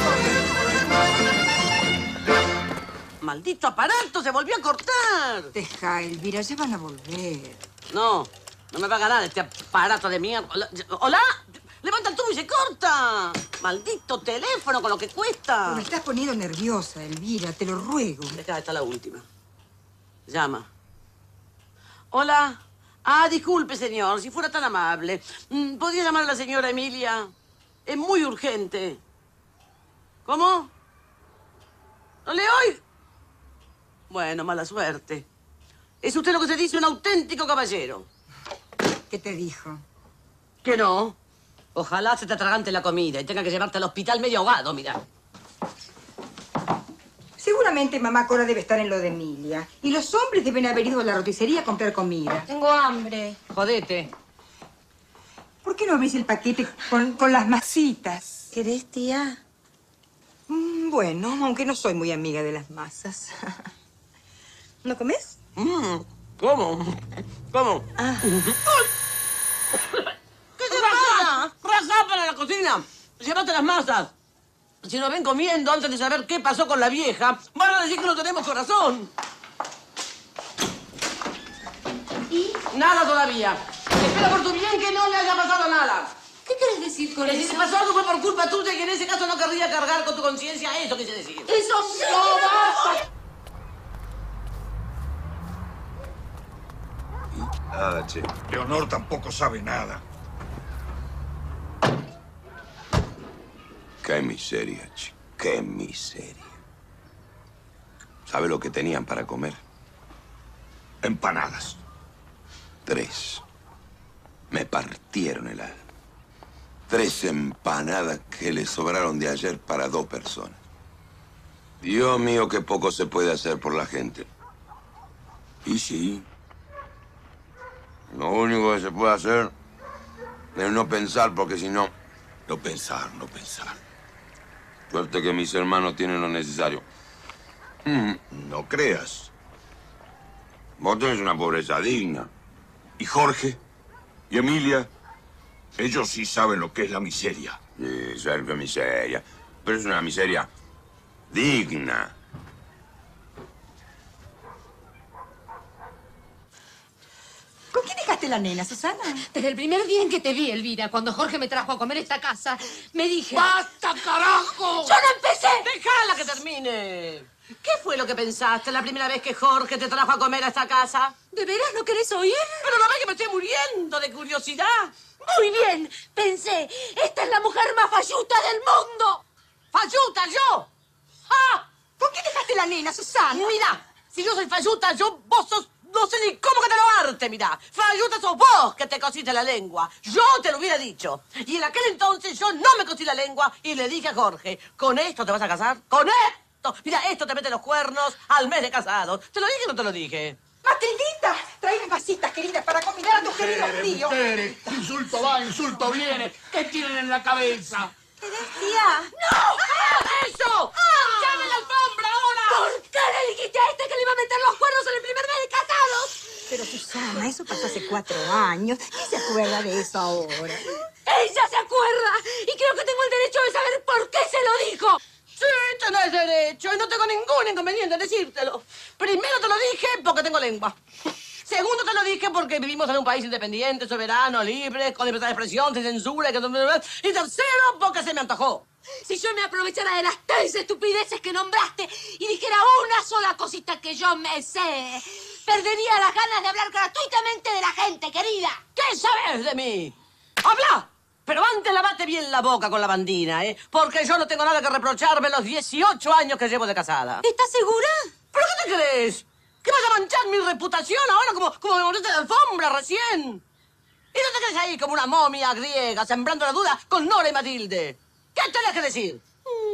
¡Maldito aparato! ¡Se volvió a cortar! Deja, Elvira, ya van a volver. No, no me va a ganar este aparato de mierda. Hola, ¿Hola? ¡Levanta el tubo y se corta! ¡Maldito teléfono con lo que cuesta! Me estás poniendo nerviosa, Elvira, te lo ruego. Deja, está la última. Llama. Hola. Ah, disculpe, señor, si fuera tan amable. ¿Podría llamar a la señora Emilia? Es muy urgente. ¿Cómo? ¿No le oigo? Bueno, mala suerte. Es usted lo que se dice un auténtico caballero. ¿Qué te dijo? Que no. Ojalá se te atragante la comida y tenga que llevarte al hospital medio ahogado, mira. Seguramente mamá Cora debe estar en lo de Emilia. Y los hombres deben haber ido a la roticería a comprar comida. Tengo hambre. Jodete. ¿Por qué no abrís el paquete con, con las masitas? ¿Querés, tía? Mm, bueno, aunque no soy muy amiga de las masas. ¿No comes? Mm, ¿Cómo? ¿Cómo? Ah. ¿Qué te pasa? ¡Rasá para la cocina! ¡Llévate las masas! Si nos ven comiendo antes de saber qué pasó con la vieja, van a decir que no tenemos corazón. ¿Y? Nada todavía. Espero por tu bien que no le haya pasado nada. ¿Qué querés decir con Que eso? si te pasó algo fue por culpa tuya y que en ese caso no querría cargar con tu conciencia. Eso quise decir. ¡Eso sí! ¡No, basta! Nada, che. Leonor tampoco sabe nada. Qué miseria, che. Qué miseria. ¿Sabe lo que tenían para comer? Empanadas. Tres. Me partieron el alma. Tres empanadas que le sobraron de ayer para dos personas. Dios mío, qué poco se puede hacer por la gente. Y sí. Lo único que se puede hacer es no pensar, porque si no... No pensar, no pensar. Suerte que mis hermanos tienen lo necesario. Mm. No creas. Vos tenés una pobreza digna. ¿Y Jorge? ¿Y Emilia? Ellos sí saben lo que es la miseria. Sí, Sergio, miseria. Pero es una miseria digna. ¿Con quién dejaste la nena, Susana? Desde el primer día en que te vi, Elvira, cuando Jorge me trajo a comer a esta casa, me dije... ¡Basta, carajo! ¡Yo no empecé! ¡Déjala que que termine. ¿Qué fue lo que pensaste la primera vez que Jorge te trajo a comer a esta casa? ¿De veras no querés oír? Pero no ves que me estoy muriendo de curiosidad. Muy bien, pensé, esta es la mujer más falluta del mundo. ¿Falluta yo? ¡Ah! ¿Por qué dejaste la nena, Susana? Mira, si yo soy falluta, yo, vos sos, no sé ni cómo que te lo arte, mira. Falluta sos vos que te cosiste la lengua. Yo te lo hubiera dicho. Y en aquel entonces yo no me cosí la lengua y le dije a Jorge, ¿con esto te vas a casar? ¡Con esto! Mira, esto te mete los cuernos al mes de casado. ¿Te lo dije o no te lo dije? Matildita, trae vasitas, queridas, para convidar a tus queridos tíos. Mujeres, insulto va, insulto viene. ¿Qué tienen en la cabeza? ¿Qué decía? ¡No! ¡Hagas eso! ¡Llame la alfombra ahora! ¿Por qué le dijiste a este que le iba a meter los cuernos en el primer mes de casados? Pero, Susana, eso pasó hace cuatro años. ¿Quién se acuerda de eso ahora? Ella se acuerda y creo que tengo el derecho de saber por qué se lo dijo. Sí, tenés derecho y no tengo ningún inconveniente en decírtelo. Primero te lo dije porque tengo lengua. Segundo te lo dije porque vivimos en un país independiente, soberano, libre, con libertad de expresión, sin censura. Y tercero porque se me antojó. Si yo me aprovechara de las tres estupideces que nombraste y dijera una sola cosita que yo me sé, perdería las ganas de hablar gratuitamente de la gente, querida. ¿Qué sabes de mí? ¡Habla! Pero antes lavate bien la boca con la bandina, ¿eh? Porque yo no tengo nada que reprocharme los dieciocho años que llevo de casada. ¿Estás segura? ¿Pero qué te crees? ¿Qué vas a manchar mi reputación ahora como, como me montaste de alfombra recién? ¿Y no te crees ahí como una momia griega sembrando la duda con Nora y Matilde? ¿Qué tenés que decir?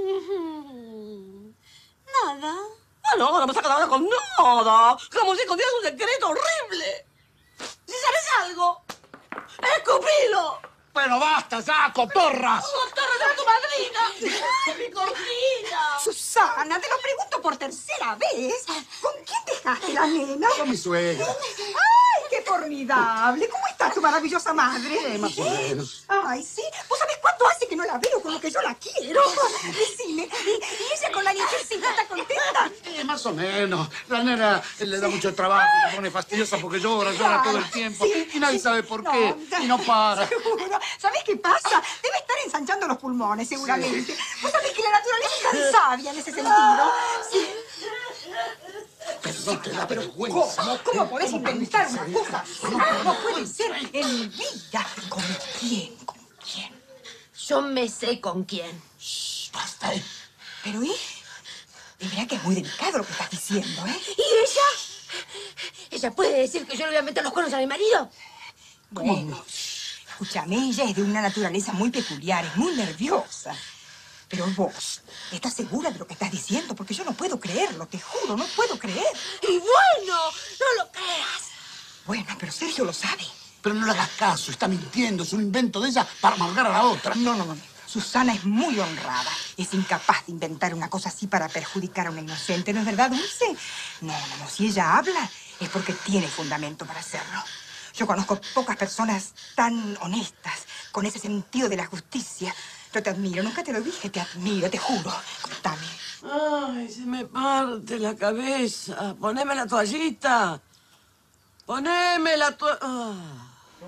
Nada. Ah, no, no me sacas ahora con nada. Como si escondieras un secreto horrible. Si sabes algo, escupilo. Pero basta ya, cotorras. ¡Cotorras de tu madrina! ¡Ay, mi cortina! Susana, te lo pregunto por tercera vez. ¿Con quién dejaste la nena? Con mi suegra. ¡Ay, qué formidable! ¿Cómo está tu maravillosa madre? Eh, más o menos. Ay, sí. ¿Vos sabés cuánto hace que no la veo con lo que yo la quiero? Decime, ¿y, y ella con la niñecita está contenta? Eh, más o menos. La nena eh, le da mucho trabajo, se pone fastidiosa porque llora, llora todo el tiempo. Sí, y nadie sí. sabe por No, qué. no. Y no para. Seguro. ¿Sabés qué pasa? Debe estar ensanchando los pulmones, seguramente. Vos sabés que la naturaleza es tan sabia en ese sentido. Sí. Perdón, te da vergüenza. ¿Cómo? ¿Cómo podés inventar una cosa? No puede ser en vida. ¿Con quién? ¿Con quién? Yo me sé con quién. Shh, basta. Eh. Pero, ¿eh? De verdad que es muy delicado lo que estás diciendo, ¿eh? ¿Y ella? ¿Ella puede decir que yo le voy a meter los cuernos a mi marido? Bueno, escúchame, ella es de una naturaleza muy peculiar, es muy nerviosa. Pero vos, ¿estás segura de lo que estás diciendo? Porque yo no puedo creerlo, te juro, no puedo creer. Y bueno, no lo creas. Bueno, pero Sergio lo sabe. Pero no le hagas caso, está mintiendo, es un invento de ella para amargar a la otra. No, no, no. Susana es muy honrada. Es incapaz de inventar una cosa así para perjudicar a una inocente. ¿No es verdad, Dulce? No, no, no. Si ella habla, es porque tiene fundamento para hacerlo. Yo conozco pocas personas tan honestas, con ese sentido de la justicia. Yo te admiro, nunca te lo dije, te admiro, te juro. Contame. Ay, se me parte la cabeza. Poneme la toallita. Poneme la toalla. Ah.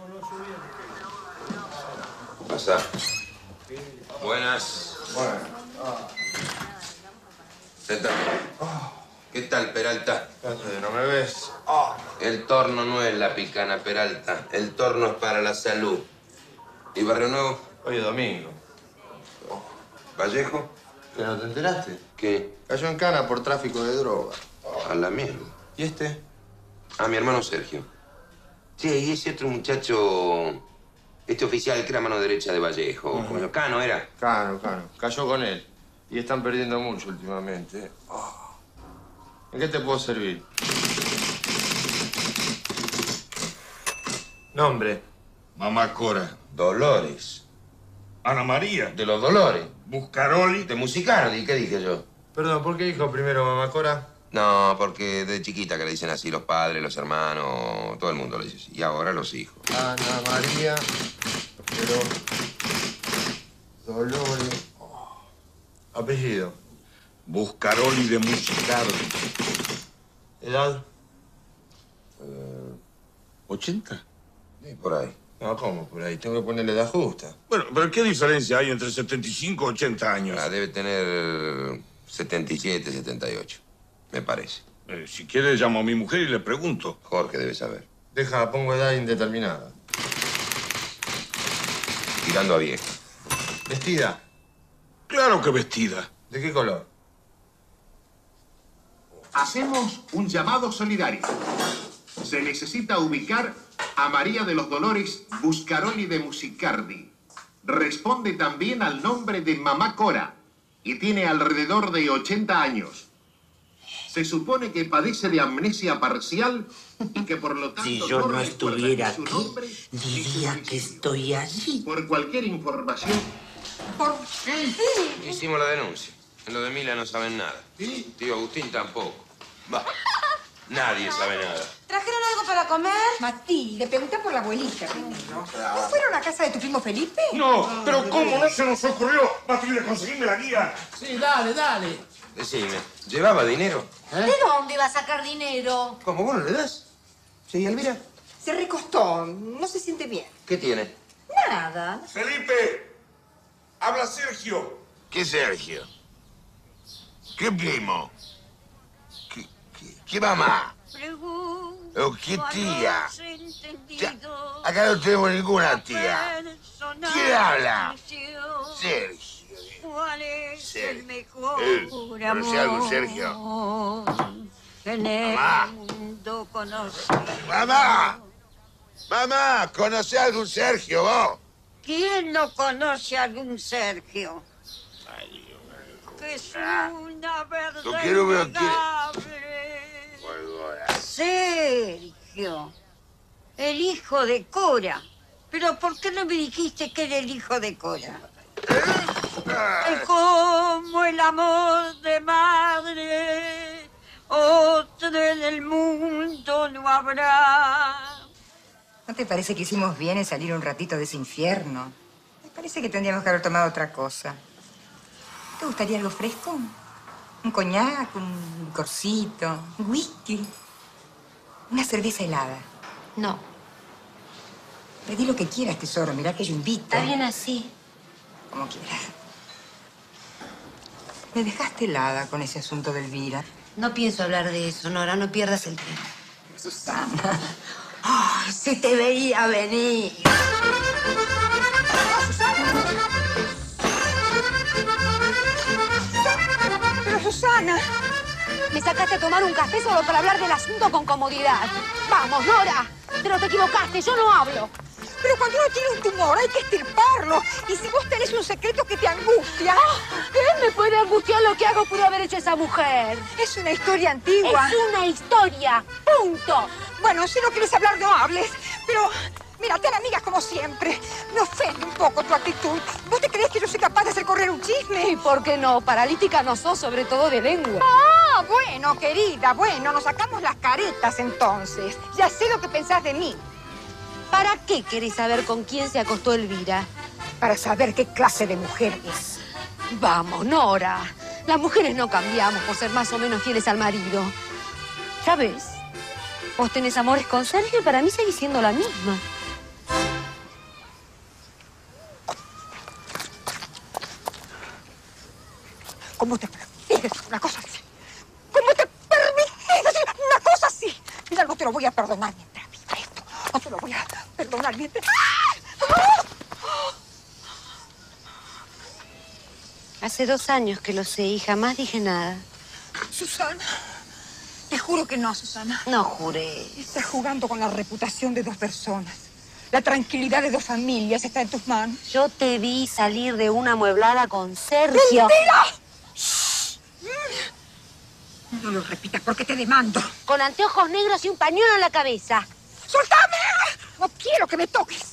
Pasa. Buenas. Bueno. Sentate. ¿Qué tal, Peralta? ¿No me ves? El torno no es la picana, Peralta. El torno es para la salud. ¿Y Barrio Nuevo? Hoy es domingo. ¿Vallejo? ¿Que no te enteraste? ¿Qué? Cayó en cana por tráfico de droga. A la mierda. ¿Y este? A mi hermano Sergio. Sí, y ese otro muchacho... Este oficial que era mano derecha de Vallejo. Uh-huh. Como Cano era. Cano, Cano. Cayó con él. Y están perdiendo mucho últimamente. Oh. ¿En qué te puedo servir? Nombre. Mamá Cora. Dolores. Ana María. De los Dolores. Buscaroli. De Musicardi, ¿qué dije yo? Perdón, ¿por qué dijo primero mamá Cora? No, porque de chiquita que le dicen así los padres, los hermanos, todo el mundo le dice así. Y ahora los hijos. Ana María. Pero... Dolores. Oh. Apellido. Buscaroli de Musicardi. ¿Edad? Eh, ¿ochenta? Sí, por ahí. No, ¿cómo? Por ahí tengo que ponerle edad justa. Bueno, pero ¿qué diferencia hay entre setenta y cinco y ochenta años? Ah, debe tener setenta y siete, setenta y ocho, me parece. Eh, si quiere, llamo a mi mujer y le pregunto. Jorge debe saber. Deja, pongo edad indeterminada. Tirando a vieja. ¿Vestida? Claro que vestida. ¿De qué color? Hacemos un llamado solidario. Se necesita ubicar a María de los Dolores Buscaroli de Musicardi. Responde también al nombre de Mamá Cora y tiene alrededor de ochenta años. Se supone que padece de amnesia parcial y que por lo tanto... Si yo no estuviera su aquí, nombre, diría que estoy allí. Por cualquier información... ¿Por qué? Hicimos la denuncia. En lo de Mila no saben nada. ¿Sí? Tío Agustín tampoco. Va. Nadie sabe nada. ¿Trajeron algo para comer? Matilde, pregunté por la abuelita primero. ¿No fueron a casa de tu primo Felipe? No, pero ¿cómo no se nos ocurrió? Matilde, conseguirme la guía. Sí, dale, dale. Decime, ¿llevaba dinero? ¿De dónde va a sacar dinero? ¿Cómo? ¿Vos no le das? Sí, Elvira. Se recostó, no se siente bien. ¿Qué tiene? Nada. Felipe, habla Sergio. ¿Qué Sergio? ¿Qué primo? ¿Qué, qué, qué mamá? ¿O qué tía? Ya, acá no tenemos ninguna tía. ¿Quién habla? Sergio. ¿Cuál es Sergio. el mejor Eh, amor ¿conoce algo, Sergio? en el Mamá. mundo conoce? ¡Mamá! ¡Mamá! ¿Conoce a algún Sergio, vos? ¿Quién no conoce a algún Sergio? Que es una verdad Lo quiero ver aquí. innegable. Sergio, el hijo de Cora. Pero ¿por qué no me dijiste que era el hijo de Cora? Como el amor de madre, otro en el mundo no habrá. ¿No te parece que hicimos bien en salir un ratito de ese infierno? Me parece que tendríamos que haber tomado otra cosa. ¿Te gustaría algo fresco? ¿Un coñac, un licorcito, un whisky? ¿Una cerveza helada? No. Pedí lo que quieras, tesoro. Mirá que yo invito. Está bien así. Como quieras. Me dejaste helada con ese asunto de Elvira. No pienso hablar de eso, Nora. No pierdas el tiempo. Susana. ¡Ay, se te veía venir! Pero Susana, Me sacaste a tomar un café solo para hablar del asunto con comodidad. Vamos, Nora. Pero te equivocaste, yo no hablo. pero cuando uno tiene un tumor hay que extirparlo. Y si vos tenés un secreto que te angustia... ¿Qué me puede angustiar lo que hago pudo haber hecho esa mujer? Es una historia antigua. Es una historia. Punto. Bueno, si no quieres hablar, no hables. Pero, mira, ten amigas como siempre. Me ofende un poco tu actitud. ¿Vos te crees que yo soy capaz de hacer correr un chisme? ¿Y por qué no? Paralítica no sos, sobre todo de lengua. Ah, bueno, querida, bueno, nos sacamos las caretas entonces. Ya sé lo que pensás de mí. ¿Para qué querés saber con quién se acostó Elvira? Para saber qué clase de mujer es. Vamos, Nora. Las mujeres no cambiamos por ser más o menos fieles al marido. Ya ves, vos tenés amores con Sergio y para mí seguís siendo la misma. ¿Cómo te permites una cosa así? ¿Cómo te permites decir una cosa así? Mira, no te lo voy a perdonar mientras viva esto. No te lo voy a perdonar mientras... ¡Ah! Hace dos años que lo sé y jamás dije nada. Susana, te juro que no, Susana. No juré. Estás jugando con la reputación de dos personas. La tranquilidad de dos familias está en tus manos. Yo te vi salir de una amueblada con Sergio. ¡Mentira! No lo repitas porque te demando. Con anteojos negros y un pañuelo en la cabeza. ¡Soltame! No quiero que me toques.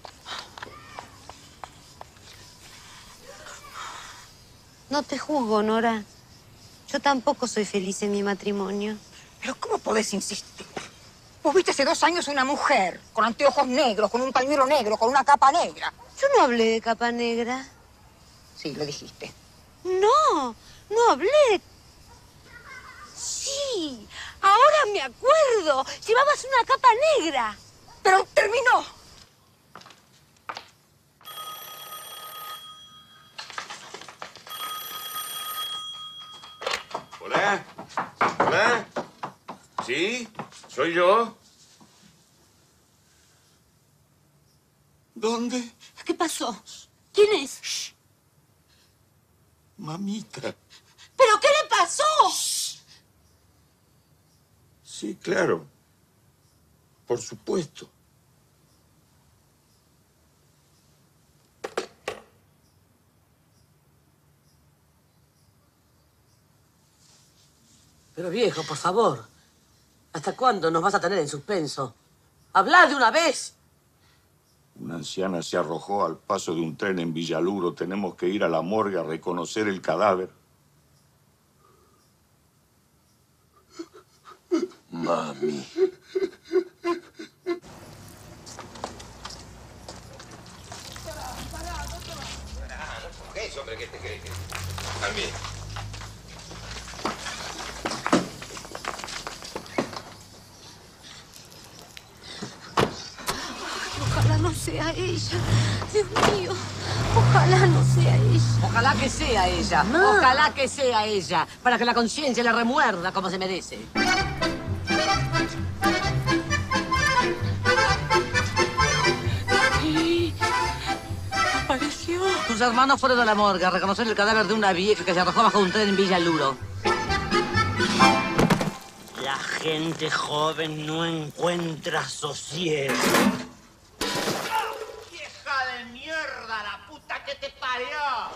No te juzgo, Nora. Yo tampoco soy feliz en mi matrimonio. Pero ¿cómo podés insistir? Vos viste hace dos años una mujer con anteojos negros, con un pañuelo negro, con una capa negra. Yo no hablé de capa negra. Sí, lo dijiste. No, no hablé. Sí, ahora me acuerdo. Llevabas una capa negra. Pero terminó. Hola. Hola. ¿Sí? ¿Soy yo? ¿Dónde? ¿Qué pasó? ¿Quién es? Shh. Mamita. ¿Pero qué le pasó? Sí, claro. Por supuesto. Pero viejo, por favor. ¿Hasta cuándo nos vas a tener en suspenso? ¡Habla de una vez! Una anciana se arrojó al paso de un tren en Villaluro. Tenemos que ir a la morgue a reconocer el cadáver. Mami. ¿Qué es, hombre? ¿Qué te crees? También. Ojalá no sea ella. Dios mío. Ojalá no sea ella. Ojalá que sea ella. No. Ojalá que sea ella. Para que la conciencia le remuerda como se merece. Apareció. Tus hermanos fueron a la morgue a reconocer el cadáver de una vieja que se arrojó bajo un tren en Villaluro. La gente joven no encuentra sosiego. ¡Vieja de mierda! ¡La puta que te parió!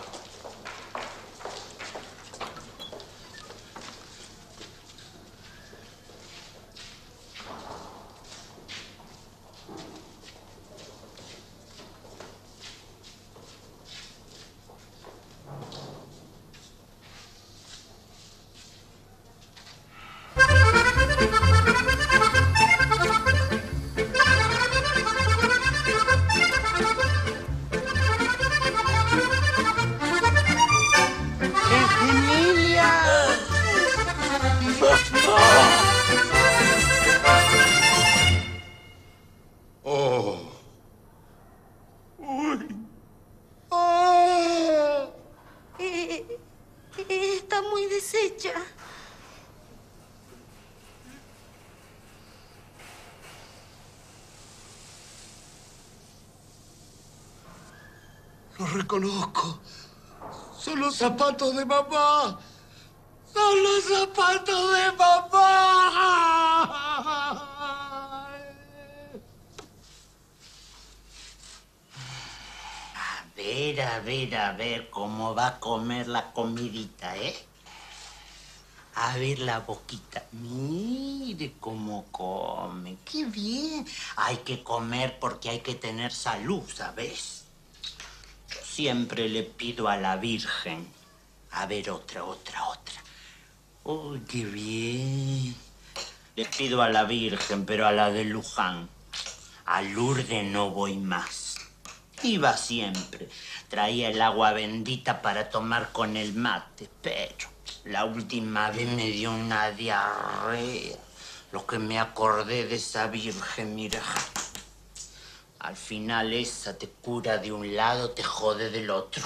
Oh. Eh, eh, está muy deshecha. Lo reconozco. Son los zapatos de mamá. Son los zapatos de mamá. A ver, a ver, a ver cómo va a comer la comidita, ¿eh? A ver la boquita. Mire cómo come. Qué bien. Hay que comer porque hay que tener salud, ¿sabes? Yo siempre le pido a la Virgen. A ver, otra, otra, otra. Uy, qué bien. Le pido a la Virgen, pero a la de Luján. A Lourdes no voy más. Iba siempre. Traía el agua bendita para tomar con el mate, pero la última vez me dio una diarrea. Lo que me acordé de esa Virgen, mira. Al final esa te cura de un lado, te jode del otro.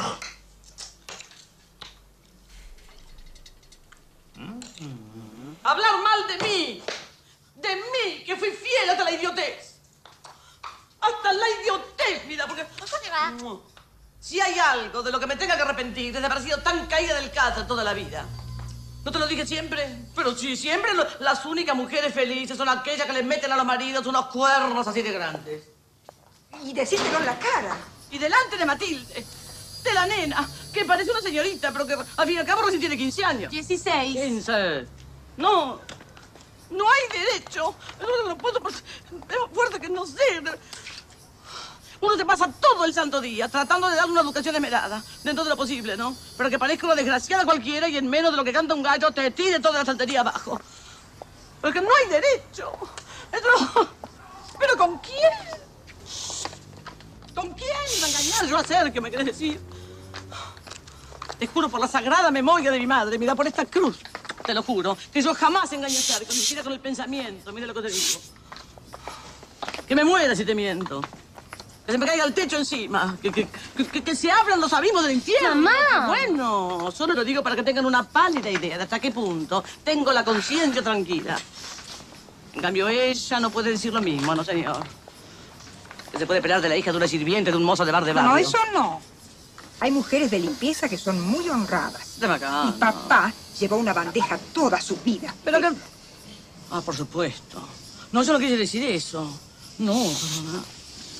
Hablar mal de mí. De mí, que fui fiel hasta la idiotez. Hasta la idiotez, mira, porque... ¿Dónde va? Si hay algo de lo que me tenga que arrepentir es de haber sido tan caída del catre toda la vida. ¿No te lo dije siempre? Pero sí, siempre lo- las únicas mujeres felices son aquellas que les meten a los maridos unos cuernos así de grandes. Y decírtelo en la cara. Y delante de Matilde, de la nena, que parece una señorita, pero que al fin y al cabo recién tiene quince años. dieciséis. quince. No, no hay derecho. No lo puedo... Es más fuerte que no sé. Uno se pasa todo el santo día tratando de dar una educación esmerada, dentro de lo posible, ¿no? Pero que parezca una desgraciada cualquiera y en menos de lo que canta un gallo te tire toda la santería abajo. Porque no hay derecho. Pero, ¿pero con quién? ¿Con quién iba a engañar yo a Sergio, me querés decir? Te juro por la sagrada memoria de mi madre, mira, por esta cruz, te lo juro, que yo jamás engañé a Sergio, ni siquiera con el pensamiento, mira lo que te digo. Que me muera si te miento. Que se me caiga el techo encima. Que, que, que, que se abran los abismos del infierno. ¡Mamá! Bueno, solo lo digo para que tengan una pálida idea de hasta qué punto tengo la conciencia tranquila. En cambio, ella no puede decir lo mismo, ¿no, señor? Que se puede esperar de la hija de una sirviente, de un mozo de bar de barrio. No, eso no. Hay mujeres de limpieza que son muy honradas. De acá. Mi papá llevó una bandeja toda su vida. Pero que... Ah, por supuesto. No, yo no quise decir eso. No, no, no.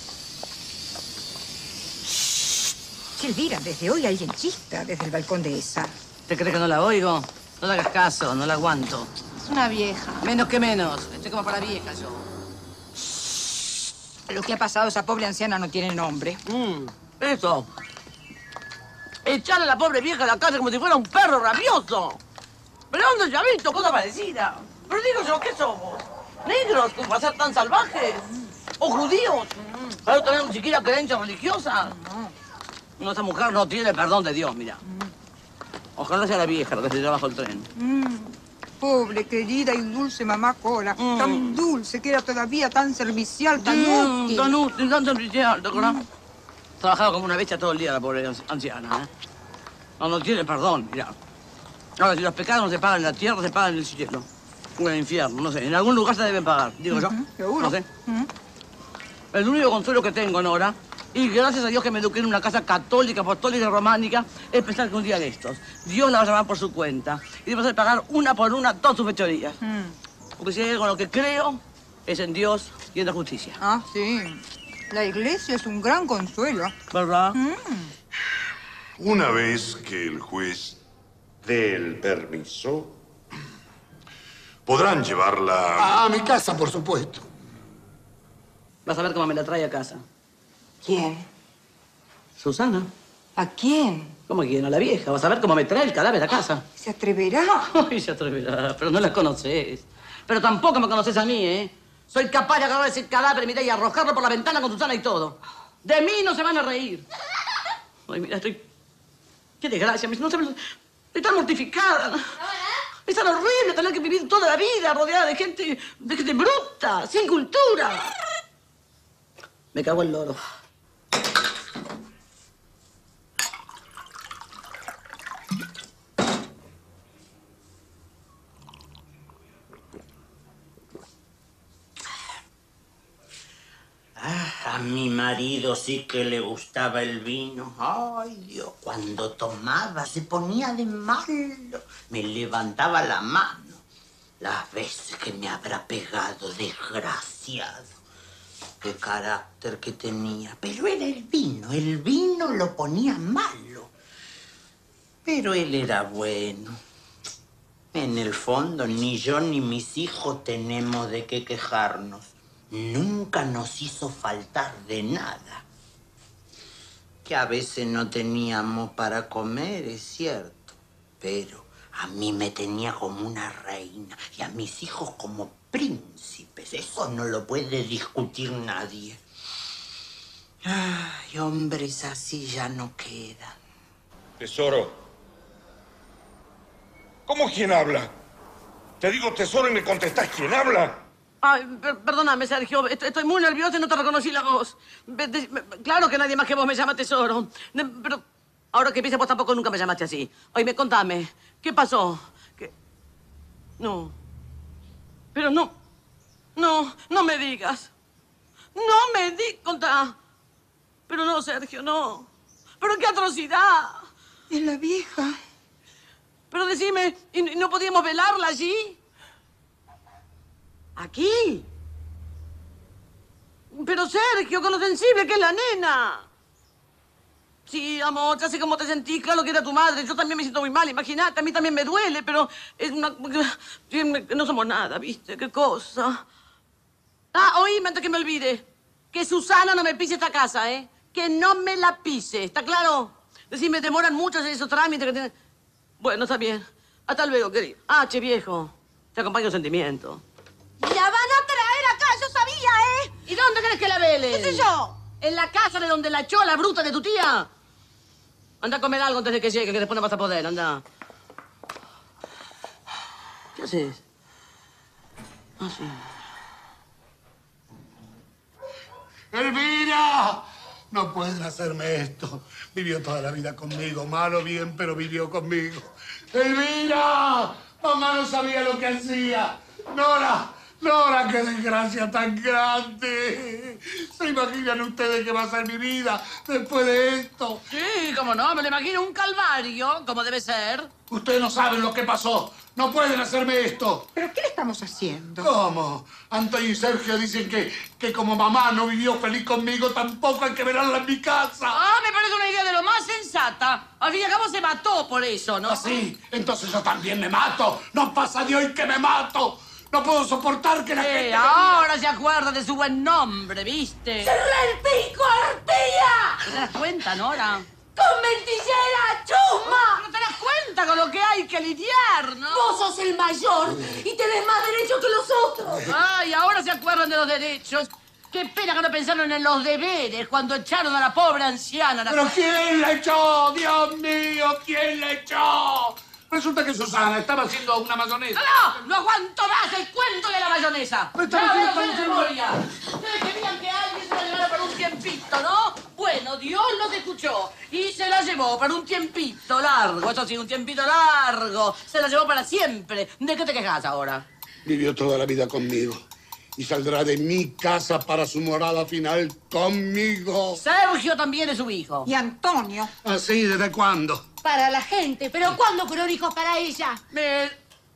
Elvira, desde hoy alguien chista desde el balcón de esa. ¿Te crees que no la oigo? No le hagas caso, no la aguanto. Es una vieja. Menos que menos. Estoy como para vieja yo. Lo que ha pasado a esa pobre anciana no tiene nombre. Mm, eso. Echar a la pobre vieja a la casa como si fuera un perro rabioso. ¿Pero dónde se ha visto cosa parecida? Pero digo yo, ¿qué somos? ¿Negros como para ser tan salvajes? ¿O judíos? ¿Para no tener ni siquiera creencia religiosa? No, esa mujer no tiene perdón de Dios, mira. Ojalá sea la vieja la que se lleva bajo el tren. Mm, pobre, querida y dulce mamá Cora. Mm. Tan dulce, que era todavía tan servicial, tan Mm, útil. Tan útil, tan servicial, ¿te acordás? Trabajaba como una bestia todo el día la pobre anciana, ¿eh? No, no tiene perdón, mira. Ahora, si los pecados no se pagan en la tierra, se pagan en el cielo. O en el infierno, no sé. En algún lugar se deben pagar, digo yo. Seguro. No sé. El único consuelo que tengo, Nora, y gracias a Dios que me eduqué en una casa católica, apostólica, románica, es pensar que un día de estos, Dios la va a llamar por su cuenta y debe hacer pagar una por una todas sus fechorías. Mm. Porque si hay algo en lo que creo, es en Dios y en la justicia. Ah, sí. La iglesia es un gran consuelo. ¿Verdad? Mm. Una vez que el juez dé el permiso, podrán llevarla... A mi casa, por supuesto. Vas a ver cómo me la trae a casa. ¿Quién? Susana. ¿A quién? ¿Cómo quién? A la vieja. Vas a ver cómo me trae el cadáver a casa. ¿Se atreverá? Ay, se atreverá, pero no la conoces. Pero tampoco me conoces a mí, ¿eh? Soy capaz de agarrar ese cadáver, mira, y arrojarlo por la ventana con Susana y todo. De mí no se van a reír. Ay, mira, estoy... Qué desgracia, no se me... Estoy tan mortificada. Es tan horrible tener que vivir toda la vida rodeada de gente, de gente bruta, sin cultura. Me cago en loro. Ah, a mi marido sí que le gustaba el vino. Ay, Dios, cuando tomaba se ponía de malo. Me levantaba la mano. Las veces que me habrá pegado, desgraciado. Qué carácter que tenía. Pero era el vino, el vino lo ponía malo. Pero él era bueno. En el fondo, ni yo ni mis hijos tenemos de qué quejarnos. Nunca nos hizo faltar de nada. Que a veces no teníamos para comer, es cierto. Pero a mí me tenía como una reina y a mis hijos como príncipes. Eso no lo puede discutir nadie. Ay, hombres así ya no quedan. Tesoro. ¿Cómo quién habla? Te digo tesoro y me contestás quién habla. Ay, per perdóname, Sergio. Estoy, estoy muy nerviosa y no te reconocí la voz. Ve- de- me- Claro que nadie más que vos me llama tesoro. Ne- Pero ahora que pienso, vos tampoco nunca me llamaste así. Oye, contame. ¿Qué pasó? ¿Qué? No. Pero no. No, no me digas. No me digas. Contá. Pero no, Sergio, no. Pero qué atrocidad. Es la vieja. Pero decime, ¿y y no podíamos velarla allí? ¿Aquí? Pero Sergio, con lo sensible que es la nena. Sí, amor, ya sé cómo te sentís. Claro que era tu madre. Yo también me siento muy mal. Imagínate, a mí también me duele, pero es una... No somos nada, ¿viste? Qué cosa. Ah, oíme antes que me olvide. Que Susana no me pise esta casa, ¿eh? Que no me la pise. ¿Está claro? Decime, demoran mucho esos trámites que tienen... Bueno, está bien. Hasta luego, querido. Ah, che, viejo. Te acompaña un sentimiento. ¡La van a traer acá! ¡Yo sabía, eh! ¿Y dónde crees que la velen? ¿Qué sé yo? ¿En la casa de donde la echó la bruta de tu tía? Anda a comer algo antes de que llegue, que después no vas a poder. Anda. ¿Qué haces? Ah, sí. ¡Elvira! no pueden hacerme esto. Vivió toda la vida conmigo, mal o bien, pero vivió conmigo. ¡Elvira! Mamá no sabía lo que hacía. Nora, Nora, qué desgracia tan grande. ¿Se imaginan ustedes qué va a ser mi vida después de esto? Sí, cómo no, me lo imagino un calvario, como debe ser. Ustedes no saben lo que pasó. No pueden hacerme esto. ¿Pero qué le estamos haciendo? ¿Cómo? Antonio y Sergio dicen que, que como mamá no vivió feliz conmigo, tampoco hay que verla en mi casa. Ah, me parece una idea de lo más sensata. Al fin y al cabo se mató por eso, ¿no? ¿Ah, sí? Entonces yo también me mato. No pasa de hoy que me mato. No puedo soportar que la Sí, gente... ahora se acuerda de su buen nombre, ¿viste? ¡Cerrá el pico, arpía! ¿Te das cuenta, Nora? ¡Con mentillera, chusma! ¿No te das cuenta con lo que hay que lidiar, no? Vos sos el mayor y tenés más derechos que los otros. Ay, ahora se acuerdan de los derechos. Qué pena que no pensaron en los deberes cuando echaron a la pobre anciana. La... ¿Pero quién la echó? Dios mío, ¿quién la echó? Resulta que Susana estaba haciendo una mayonesa. ¡No! ¡No aguanto más el cuento de la mayonesa! Pero está ¡Ya diciendo- veo de memoria! Ustedes querían que alguien se la llevara por un tiempito, ¿no? Bueno, Dios los escuchó y se la llevó por un tiempito largo. Eso sí, un tiempito largo. Se la llevó para siempre. ¿De qué te quejas ahora? Vivió toda la vida conmigo y saldrá de mi casa para su morada final conmigo. Sergio también es su hijo. Y Antonio. ¿Así? ¿Desde cuándo? Para la gente, pero ¿cuándo fueron hijos para ella? Me...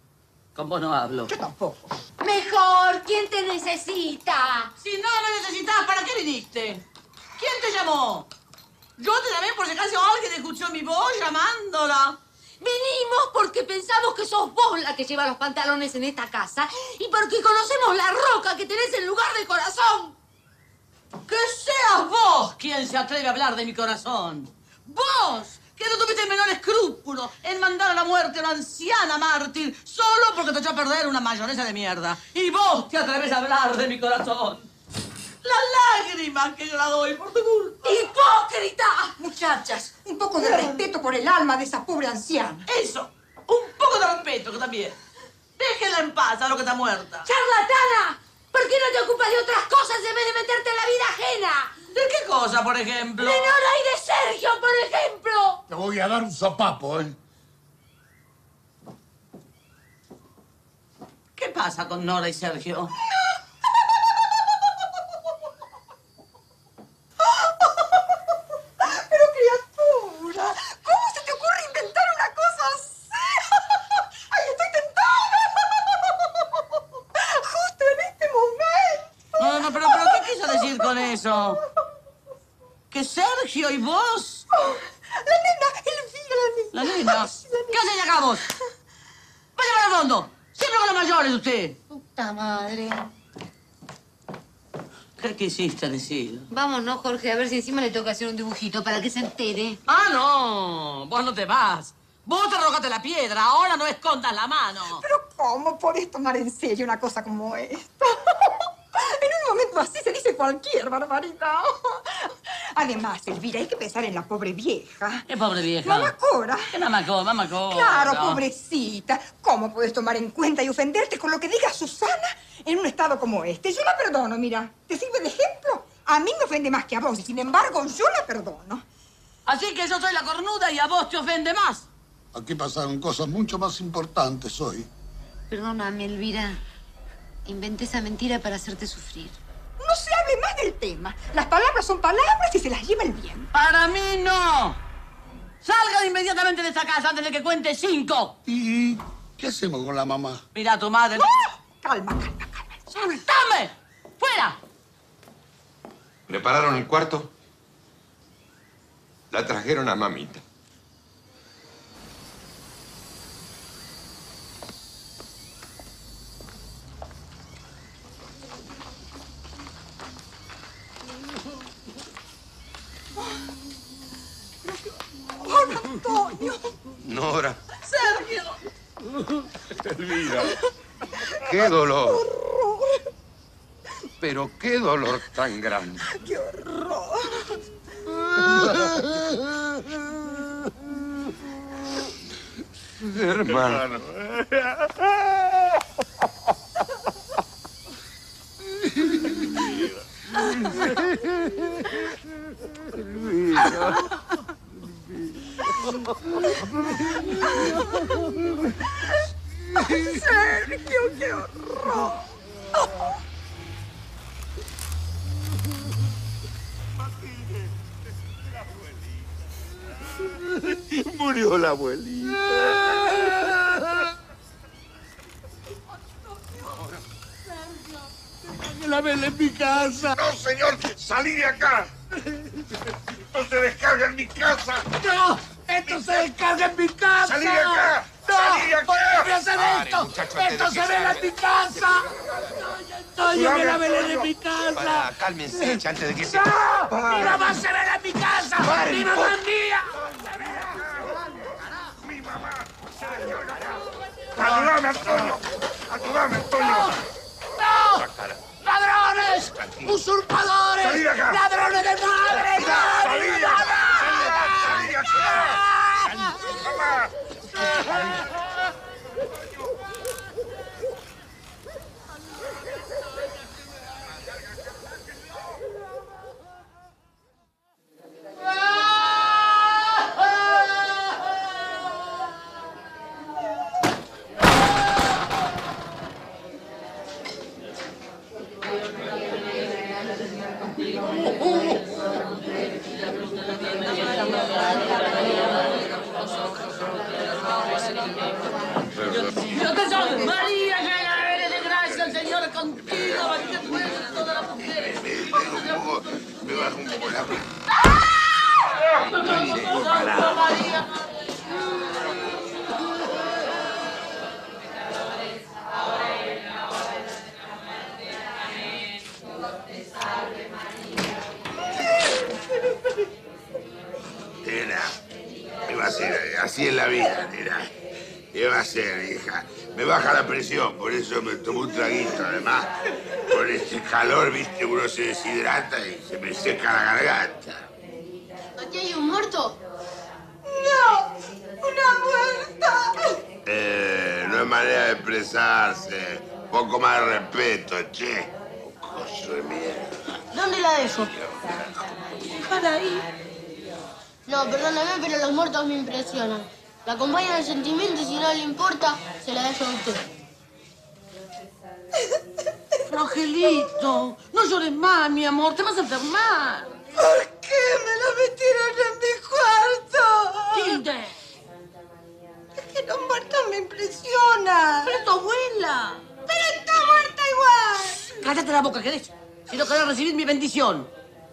Con vos no hablo. Yo tampoco. Mejor, ¿quién te necesita? Si no me necesitabas, ¿para qué viniste? ¿Quién te llamó? Yo te llamé por si acaso alguien escuchó mi voz llamándola. Vinimos porque pensamos que sos vos la que lleva los pantalones en esta casa y porque conocemos la roca que tenés en lugar de corazón. Que seas vos quien se atreve a hablar de mi corazón. ¡Vos! Que no tuviste el menor escrúpulo en mandar a la muerte a una anciana mártir solo porque te echó a perder una mayonesa de mierda. Y vos te atreves a hablar de mi corazón. Las lágrimas que yo la doy por tu culpa. ¡Hipócrita! Muchachas, un poco de respeto por el alma de esa pobre anciana. Eso. Un poco de respeto que también. Déjenla en paz a lo que está muerta. ¡Charlatana! ¿Por qué no te ocupas de otras cosas en vez de meterte en la vida ajena? ¿De qué cosa, por ejemplo? De Nora y de Sergio, por ejemplo. Te voy a dar un sopapo, ¿eh? ¿Qué pasa con Nora y Sergio? Pero criatura, ¿cómo se te ocurre inventar una cosa así? ¡Ay, estoy tentada! Justo en este momento. No, no, pero, pero ¿qué quiso decir con eso? ¿Que Sergio y vos? La nena, Elvira, la nena. La nena. ¿Qué hacen acá vos? Vaya para el fondo. Siempre con los mayores usted. Puta madre. ¿Qué quisiste decir? Vámonos, Jorge, a ver si encima le toca hacer un dibujito para que se entere. Ah, no. Vos no te vas. Vos te arrojaste la piedra. Ahora no escondas la mano. Pero ¿cómo podés tomar en serio una cosa como esta? En un momento así se dice cualquier barbaridad. Además, Elvira, hay que pensar en la pobre vieja. ¿Qué pobre vieja? Mamá Cora. ¿Qué mamá Cora? Mamá Cora. Claro, pobrecita. ¿Cómo puedes tomar en cuenta y ofenderte con lo que diga Susana en un estado como este? Yo la perdono, mira. ¿Te sirve de ejemplo? A mí me ofende más que a vos y sin embargo yo la perdono. Así que yo soy la cornuda y a vos te ofende más. Aquí pasaron cosas mucho más importantes hoy. Perdóname, Elvira. Inventé esa mentira para hacerte sufrir. No se hable más del tema. Las palabras son palabras y se las lleva el viento. Para mí no. Salga inmediatamente de esta casa antes de que cuente cinco. ¿Y qué hacemos con la mamá? Mira a tu madre. ¡Ah! Calma, calma, calma. ¡Soltame! ¡Fuera! ¿Prepararon el cuarto? La trajeron a mamita. ¡Oh, Antonio! Nora, ¡Sergio! Elvira, qué dolor. Pero qué dolor tan grande. ¡Qué horror! Hermano. vida. Sergio, qué horror. Murió la abuelita. La vela en mi casa. No, señor, salí de acá. No se descarga en mi casa. No, esto se descarga en mi casa. Salí de acá. No, Salí de acá. ¿por qué hacer Pare, esto? muchacho, Esto antes de se que vela se en mi casa. No, lleve la vela en mi Para, casa. cálmense, antes de que se... ¡No! ¡Mi mamá se vela en mi casa! Pare, ¡Mi mamá es mía! Mi mamá se descarga acá. Ayúdame, Antonio. Ayúdame, Antonio. ¡No! ¡Ladrones! ¡Usurpadores! ¡Salí de acá! ¡Ladrones de madre! ¡Salí de acá! ¡Salí de acá! ¡Mamá! Dios te salve, María, llena eres de gracia, el Señor es contigo, María, tú eres de todas las mujeres. Me bajo un poco la... Santa María. Nena, ¿qué va a ser? Así es la vida, nena. ¿Qué va a ser, hija? Me baja la presión, por eso me tomo un traguito. Además, con este calor, viste, uno se deshidrata y se me seca la garganta. ¿Aquí hay un muerto? ¡No! ¡Una muerta! Eh, no es manera de expresarse. Poco más de respeto, che. Coso de mierda. ¿Dónde la dejo? Para ahí. No, perdóname, pero los muertos me impresionan. La acompañan el sentimiento y si no le importa, se la dejo a usted. Angelito, no llores más, mi amor, te vas a enfermar. ¿Por qué me la metieron en mi cuarto? Hilde. Es que los muertos me impresionan. Pero es tu abuela. Pero está muerta igual. Cállate la boca, ¿querés? Si no querés recibir mi bendición.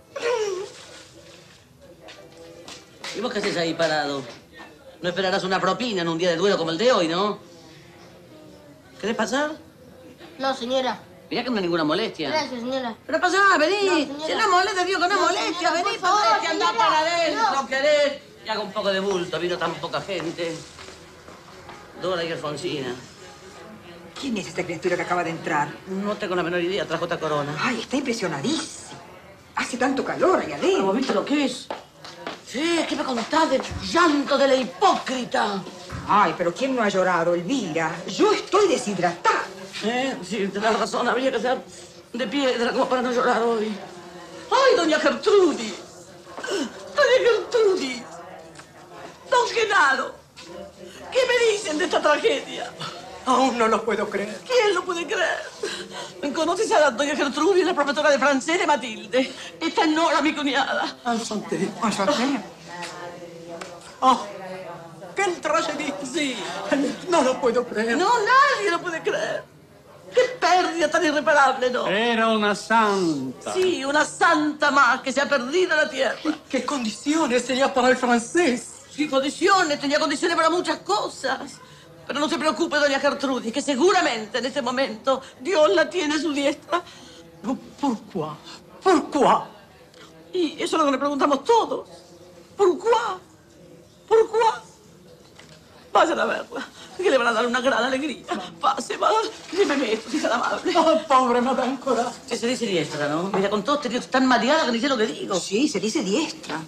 ¿Y vos qué haces ahí parado? No esperarás una propina en un día de duelo como el de hoy, ¿no? ¿Querés pasar? No, señora. Mirá que no hay ninguna molestia. Gracias, señora. Pero pasá, vení. No, señora. Si no molesta, digo que no, No, molestia. señora, Vení, por favor, ponete, andá señora. para adentro, No. querés. Y haga un poco de bulto, vino tan poca gente. Dora y Alfonsina. ¿Quién es esta criatura que acaba de entrar? No tengo la menor idea, trajo esta corona. Ay, está impresionadísimo. Hace tanto calor ahí adentro. ¿Vos viste lo que es? Sí, ¿qué me contás del llanto de la hipócrita? Ay, pero ¿quién no ha llorado, Elvira? Yo estoy deshidratada. Eh, sí, tenés razón, habría que ser de piedra como para no llorar hoy. ¡Ay, doña Gertrudis! ¡Doña Gertrudis! Don Genaro, ¿qué me dicen de esta tragedia? Aún no lo puedo creer. ¿Quién lo puede creer? ¿Conoces a la doña Gertrudis, la profesora de francés de Matilde? Esta es Nora, mi cuñada. Enchanté. Enchanté. Oh, qué tragedia. Sí. No lo puedo creer. No, nadie lo puede creer. ¡Qué pérdida tan irreparable, no! Era una santa. Sí, una santa más que se ha perdido en la tierra. ¿Qué condiciones tenía para el francés? Sí, condiciones, tenía condiciones para muchas cosas. Pero no se preocupe, doña Gertrudis, que seguramente en este momento Dios la tiene a su diestra. ¿Por qué? ¿Por qué? Y eso es lo que le preguntamos todos. ¿Por qué? ¿Por qué? Vayan a verla, que le van a dar una gran alegría. Pase, va, dímeme esto, si es tan amable. Oh, pobre Madame Cora. Sí, se dice diestra, ¿no? Mira, con todo este tío tan mareada que ni sé lo que digo. Sí, se dice diestra.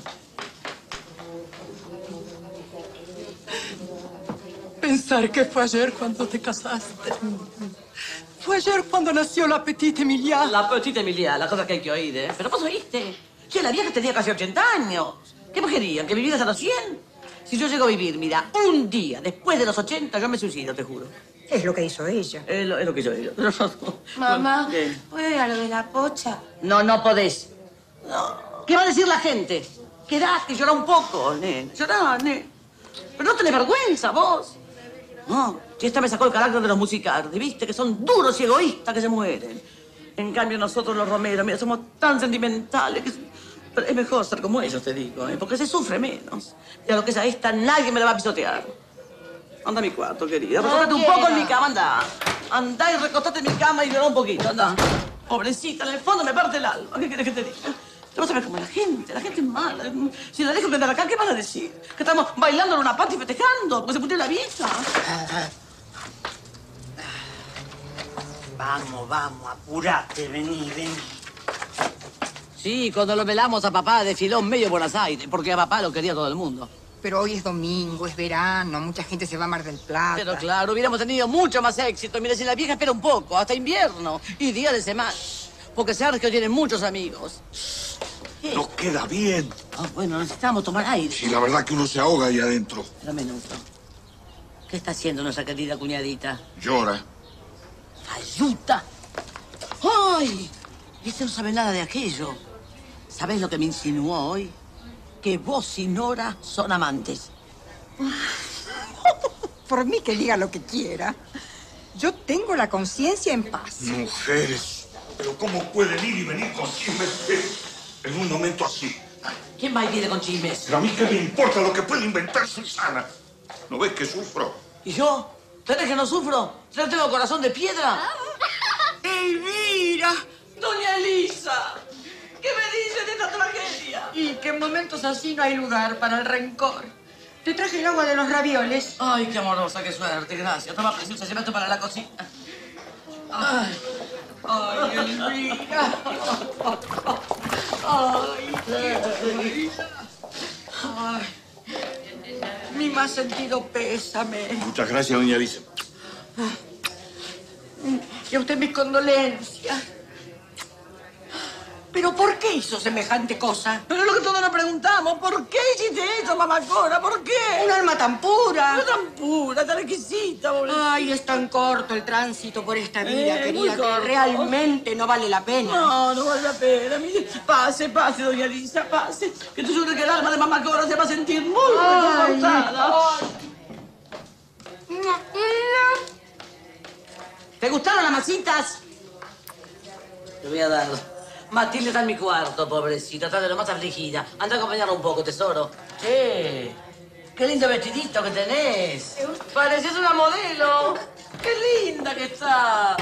Pensar que fue ayer cuando te casaste. Fue ayer cuando nació la petite Emilia. La petite Emilia, la cosa que hay que oír, ¿eh? Pero vos oíste. Che, la vieja tenía casi ochenta años. ¿Qué más querían? ¿Que vivieras a los cien? Si yo llego a vivir, mira, un día después de los ochenta, yo me suicido, te juro. Es lo que hizo ella. Es lo, es lo que yo digo. Mamá, ¿Qué? ¿puedo ir a lo de la pocha? No, no podés. No. ¿Qué va a decir la gente? Quedate, llorá un poco, nene. Llorá, nene. Pero no tenés vergüenza, vos. No, si esta me sacó el carácter de los Musicardi, viste, que son duros y egoístas que se mueren. En cambio, nosotros los Romero, mira, somos tan sentimentales que... Pero es mejor ser como ellos, te digo, ¿eh? Porque se sufre menos. Y a lo que es a esta, nadie me la va a pisotear. Anda a mi cuarto, querida. No Recostate un quiero. poco en mi cama, anda. Anda y recostate en mi cama y llora un poquito, anda. Pobrecita, en el fondo me parte el alma. ¿Qué querés que te diga? Tú vas a ver cómo es la gente, la gente es mala. Si la dejo quedar acá, ¿qué van a decir? Que estamos bailando en una pata y festejando, porque se murió la vieja. Vamos, vamos, apurate, vení, vení. Sí, cuando lo velamos a papá desfiló en medio Buenos Aires, porque a papá lo quería todo el mundo. Pero hoy es domingo, es verano, mucha gente se va a Mar del Plata. Pero claro, hubiéramos tenido mucho más éxito. Mira, si la vieja espera un poco, hasta invierno y día de semana. Porque Sergio tiene muchos amigos. ¿Qué? No queda bien. Ah, bueno, necesitamos tomar aire. Sí, la verdad que uno se ahoga ahí adentro. Un minuto. ¿Qué está haciendo nuestra querida cuñadita? Llora. ¡Falluta! ¡Ay! Este no sabe nada de aquello. ¿Sabés lo que me insinuó hoy? Que vos y Nora son amantes. Por mí que diga lo que quiera. Yo tengo la conciencia en paz. Mujeres, pero ¿cómo pueden ir y venir con chismes en un momento así? ¿Quién va y viene con chismes? Pero a mí qué me importa lo que puede inventar Susana. ¿No ves que sufro? ¿Y yo? ¿Tenés que no sufro? ¿Yo tengo corazón de piedra? ¡Elvira! ¡Doña Elisa! ¿Qué me dice de esta tragedia? Y que en momentos así no hay lugar para el rencor. Te traje el agua de los ravioles. Ay, qué amorosa, qué suerte, gracias. Toma, preciosa, lleva esto para la cocina. Ay, Ay, Elvira. Ay, Elvira. Ay, mi más sentido pésame. Muchas gracias, doña Elisa. Y a usted mis condolencias. ¿Pero por qué hizo semejante cosa? Pero es lo que todos nos preguntamos. ¿Por qué hiciste eso, mamacora? ¿Por qué? Un alma tan pura. No tan pura, tan exquisita, boludo. Ay, es tan corto el tránsito por esta vida, Eh, querida, muy que corto. realmente no vale la pena. No, no vale la pena. Mire, pase, pase, doña Elisa, pase. Que tú seguro que el alma de mamacora se va a sentir muy Ay, reconfortada. ¿Te gustaron las masitas? Te voy a dar. Matilde está en mi cuarto, pobrecita. Está de lo más afligida. Anda a acompañarla un poco, tesoro. Che, qué lindo vestidito que tenés. Pareces una modelo. Qué linda que está.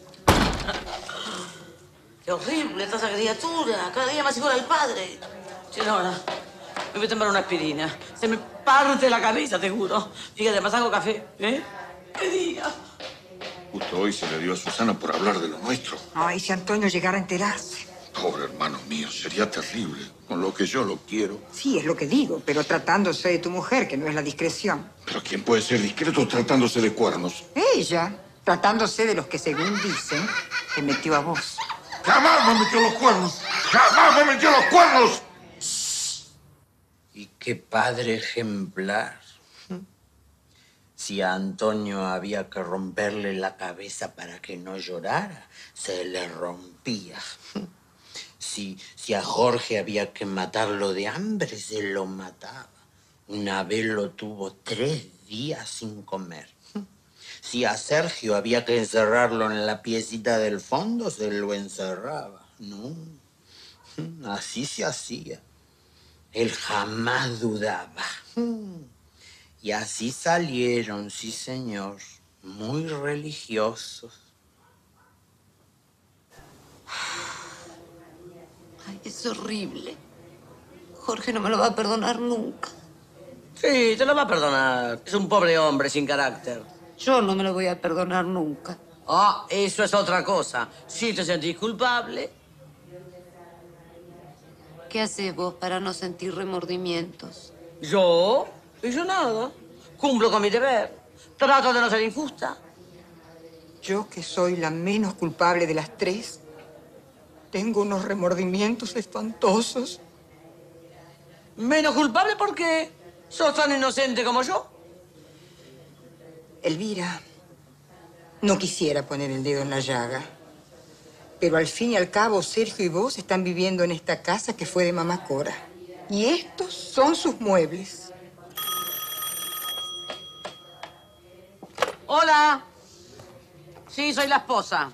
Qué horrible está esa criatura. Cada día más igual al padre. Che, Nora, me voy a tomar una aspirina. Se me parte la cabeza, te juro. Y además hago café, ¿eh? ¿Qué día? Justo hoy se le dio a Susana por hablar de lo nuestro. Ay, si Antonio llegara a enterarse. Pobre hermano mío, sería terrible. Con lo que yo lo quiero. Sí, es lo que digo, pero tratándose de tu mujer, que no es la discreción. Pero ¿quién puede ser discreto tratándose de cuernos? Ella, tratándose de los que, según dicen, te metió a vos. ¡Jamás me metió los cuernos! ¡Jamás me metió los cuernos! Y qué padre ejemplar. Si a Antonio había que romperle la cabeza para que no llorara, se le rompía. Si, si a Jorge había que matarlo de hambre, se lo mataba. Una vez lo tuvo tres días sin comer. Si a Sergio había que encerrarlo en la piecita del fondo, se lo encerraba. No, así se hacía. Él jamás dudaba. Y así salieron, sí, señor, muy religiosos. Ay, es horrible. Jorge no me lo va a perdonar nunca. Sí, te lo va a perdonar. Es un pobre hombre sin carácter. Yo no me lo voy a perdonar nunca. Ah, eso es otra cosa. Si te sentís culpable. ¿Qué haces vos para no sentir remordimientos? ¿Yo? Y yo nada. Cumplo con mi deber. Trato de no ser injusta. Yo, que soy la menos culpable de las tres, tengo unos remordimientos espantosos. Menos culpable porque sos tan inocente como yo. Elvira, no quisiera poner el dedo en la llaga. Pero al fin y al cabo, Sergio y vos están viviendo en esta casa que fue de mamá Cora. Y estos son sus muebles. Hola. Sí, soy la esposa.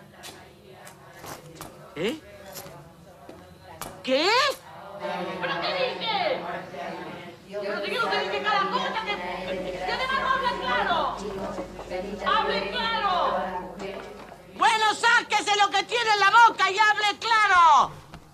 ¿Eh? ¿Qué? ¿Pero qué dije? Pero te quiero que dije cada cosa que... que además no habla claro. ¡Hable claro! Bueno, sáquese lo que tiene en la boca y hable claro.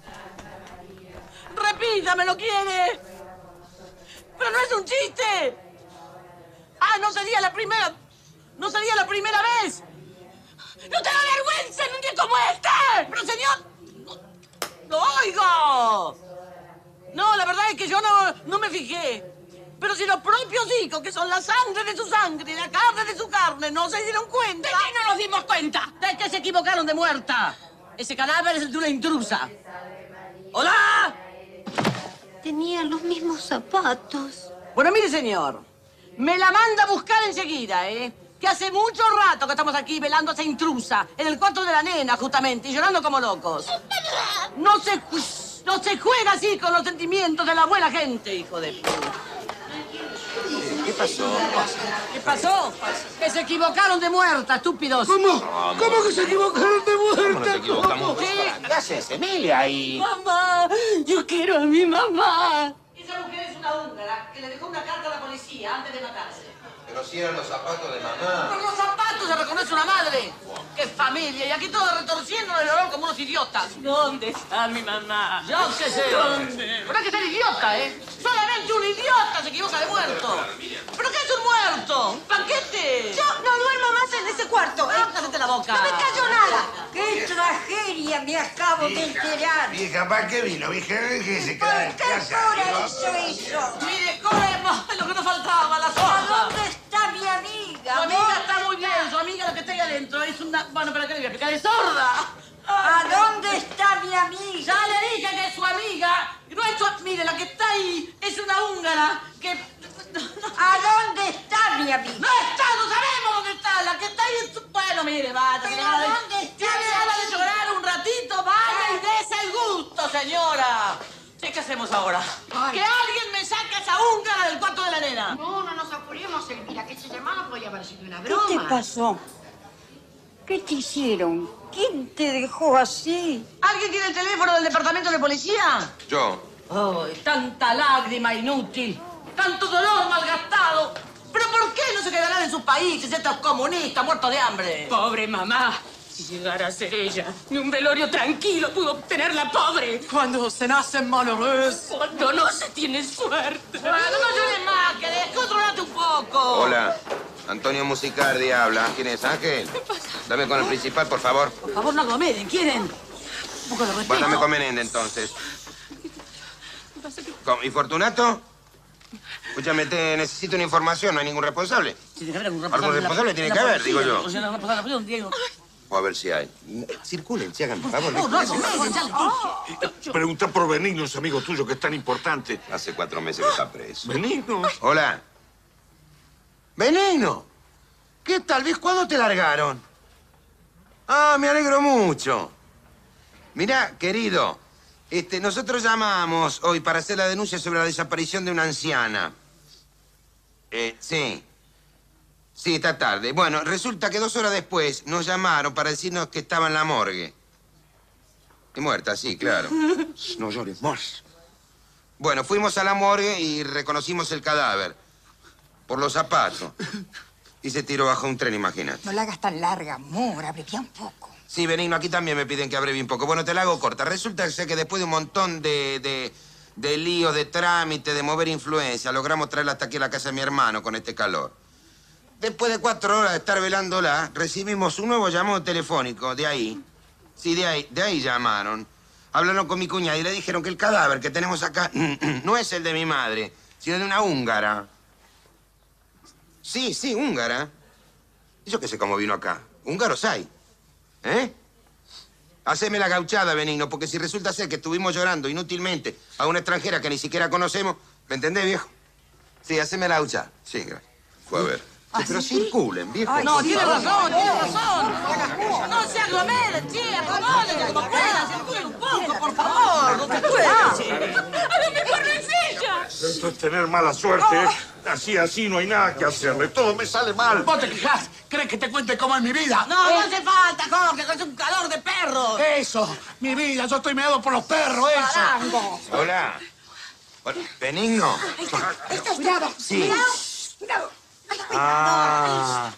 Repítame, ¿lo quiere? Pero no es un chiste. Ah, no sería la primera... No sería la primera vez. ¡No te da vergüenza en un día como este! ¡Pero, señor! ¡Lo oigo! No, la verdad es que yo no, no me fijé. Pero si los propios hijos, que son la sangre de su sangre y la carne de su carne, no se dieron cuenta... ¿De qué no nos dimos cuenta? De que se equivocaron de muerta. Ese cadáver es el de una intrusa. ¡Hola! Tenía los mismos zapatos. Bueno, mire, señor. Me la manda a buscar enseguida, ¿eh? Que hace mucho rato que estamos aquí velando a esa intrusa. En el cuarto de la nena, justamente, y llorando como locos. No se, no se juega así con los sentimientos de la buena gente, hijo de puta. ¿Qué pasó? ¿Qué pasó? Que se equivocaron de muerta, estúpidos. ¿Cómo? ¿Cómo que se equivocaron de muerta? ¿Cómo nos equivocamos? ¿Qué haces, Emilia? Y... Mamá, yo quiero a mi mamá. Esa mujer es una húngara que le dejó una carta a la policía antes de matarse. Pero si eran los zapatos de mamá. Por los zapatos se reconoce una madre. ¡Qué familia! Y aquí todos retorciendo el olor como unos idiotas. ¿Dónde está mi mamá? Yo qué sé. ¿Dónde? Pero hay que ser idiota, ¿eh? Solamente un idiota se equivoca de muerto. ¿Pero qué es un muerto? ¿Un paquete? Yo no duermo más en ese cuarto. Ah, cállate la boca. No me callo nada. ¡Qué tragedia me acabo de enterar! Vieja, ¿para qué vino? Vieja, que se queda en ¿Qué casa. Cora hizo eso? Mire, corremos, es lo que nos faltaba, la ¿A sorda. dónde está mi amiga? Su amiga está muy bien, su amiga lo que está ahí adentro es una... Bueno, ¿para qué le voy a explicar? ¡Es sorda! ¿A dónde está mi amiga? Ya le dije que es su amiga. No es su... Mire, la que está ahí es una húngara que... ¿A dónde está mi amiga? ¡No está! ¡No sabemos dónde está! La que está ahí es... Bueno, mire, vaya. ¿Pero señora. dónde está Tiene mi ganas de amiga? llorar un ratito, vaya y dése el gusto, señora. Sí, ¿qué hacemos ahora? Ay. Que alguien me saque a esa húngara del cuarto de la nena. No, no nos apuremos, Elvira, que esa llamada podía haber sido una ¿Qué broma. te pasó? ¿Qué te hicieron? ¿Quién te dejó así? ¿Alguien tiene el teléfono del departamento de policía? Yo. ¡Ay, tanta lágrima inútil! ¡Tanto dolor malgastado! ¿Pero por qué no se quedarán en sus países estos comunistas muertos de hambre? Pobre mamá. Si llegara a ser ella, ni un velorio tranquilo pudo obtener la pobre. Cuando se nace malheureuse. Cuando no se tiene suerte. Bueno, no llores más, que descontrolate un poco. Hola. Antonio Musicardi habla. ¿Quién es, Ángel? ¿Qué pasa? Dame con el principal, por favor. Por favor, no aglomeren, ¿quieren? Un poco de respeto. Bueno, dame con Menéndez, entonces. ¿Con- ¿Y Fortunato? Escúchame, te necesito una información. ¿No hay ningún responsable? Tiene que haber algún Algún responsable tiene en la que haber, policía, digo yo. O sea, responsable de la policía, Diego. O a ver si hay. Circulen, si hagan favor. No, no, no, no, ya le dije. Pregunta por Benigno, ese amigo tuyo que es tan importante. Hace cuatro meses que está preso. Benigno. Hola. Benigno. ¿Qué tal vez? ¿Cuándo te largaron? Ah, me alegro mucho. Mirá, querido, este, nosotros llamamos hoy para hacer la denuncia sobre la desaparición de una anciana. Eh, sí. Sí, esta tarde. Bueno, resulta que dos horas después nos llamaron para decirnos que estaba en la morgue. Y muerta, sí, claro. No llores más. Bueno, fuimos a la morgue y reconocimos el cadáver. Por los zapatos. Y se tiró bajo un tren, imagínate. No la hagas tan larga, amor. Abrevia un poco. Sí, Benigno, aquí también me piden que abrevie un poco. Bueno, te la hago corta. Resulta que después de un montón de, de, de líos, de trámites, de mover influencia, logramos traerla hasta aquí a la casa de mi hermano con este calor. Después de cuatro horas de estar velándola, recibimos un nuevo llamado telefónico de ahí. Sí, de ahí, de ahí llamaron. Hablaron con mi cuñada y le dijeron que el cadáver que tenemos acá no es el de mi madre, sino de una húngara. Sí, sí, húngara. ¿Y yo qué sé cómo vino acá? Húngaros hay. ¿Eh? Haceme la gauchada, Benigno, porque si resulta ser que estuvimos llorando inútilmente a una extranjera que ni siquiera conocemos, ¿me entendés, viejo? Sí, haceme la gauchada. Sí, gracias. Fue a ver. Sí, pero circulen, viejo. Ay, no, tiene razón, tiene razón. No se aglomeren, che, acomódense como puedan. Circulen un poco, por favor. No te puedes. ¡A lo mejor no es ella! Esto es tener mala suerte, ¿eh? Así, así no hay nada que hacerle. Todo me sale mal. ¿Vos te quejás? ¿Crees que te cuente cómo es mi vida? No, no hace falta, Jorge, que es un calor de perros. Eso, mi vida. Yo estoy meado por los perros, eso. Parango. Hola. Hola. Benigno. Ahí está, ahí está. Cuidado, Sí. cuidado, cuidado. Ah.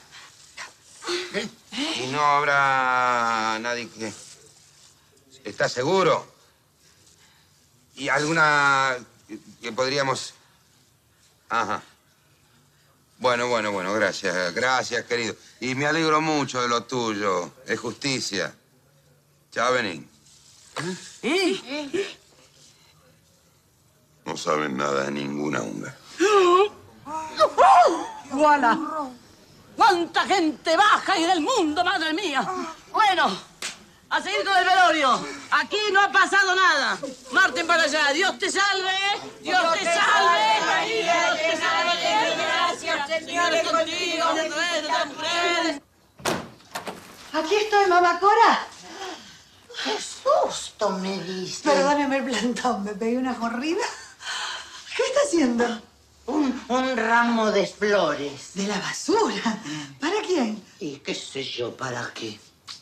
Y no habrá nadie que... ¿Estás seguro? ¿Y alguna que podríamos...? Ajá. Bueno, bueno, bueno, gracias, gracias, querido. Y me alegro mucho de lo tuyo. Es justicia. Chao, Benín. ¿Eh? No saben nada de ninguna húngara. ¡Voilà! ¡Cuánta gente baja y del mundo, madre mía! Bueno, a seguir con el velorio. Aquí no ha pasado nada. Marten para allá. Dios te salve. Dios te salve. María, Dios te salve. Gracias, Señor, es contigo. Mujer de las mujeres. Aquí estoy, mamá Cora. ¡Qué susto me diste! Perdóneme el plantón, me pegué una corrida. ¿Qué está haciendo? Un, un ramo de flores. ¿De la basura? ¿Para quién? Y qué sé yo, ¿para qué?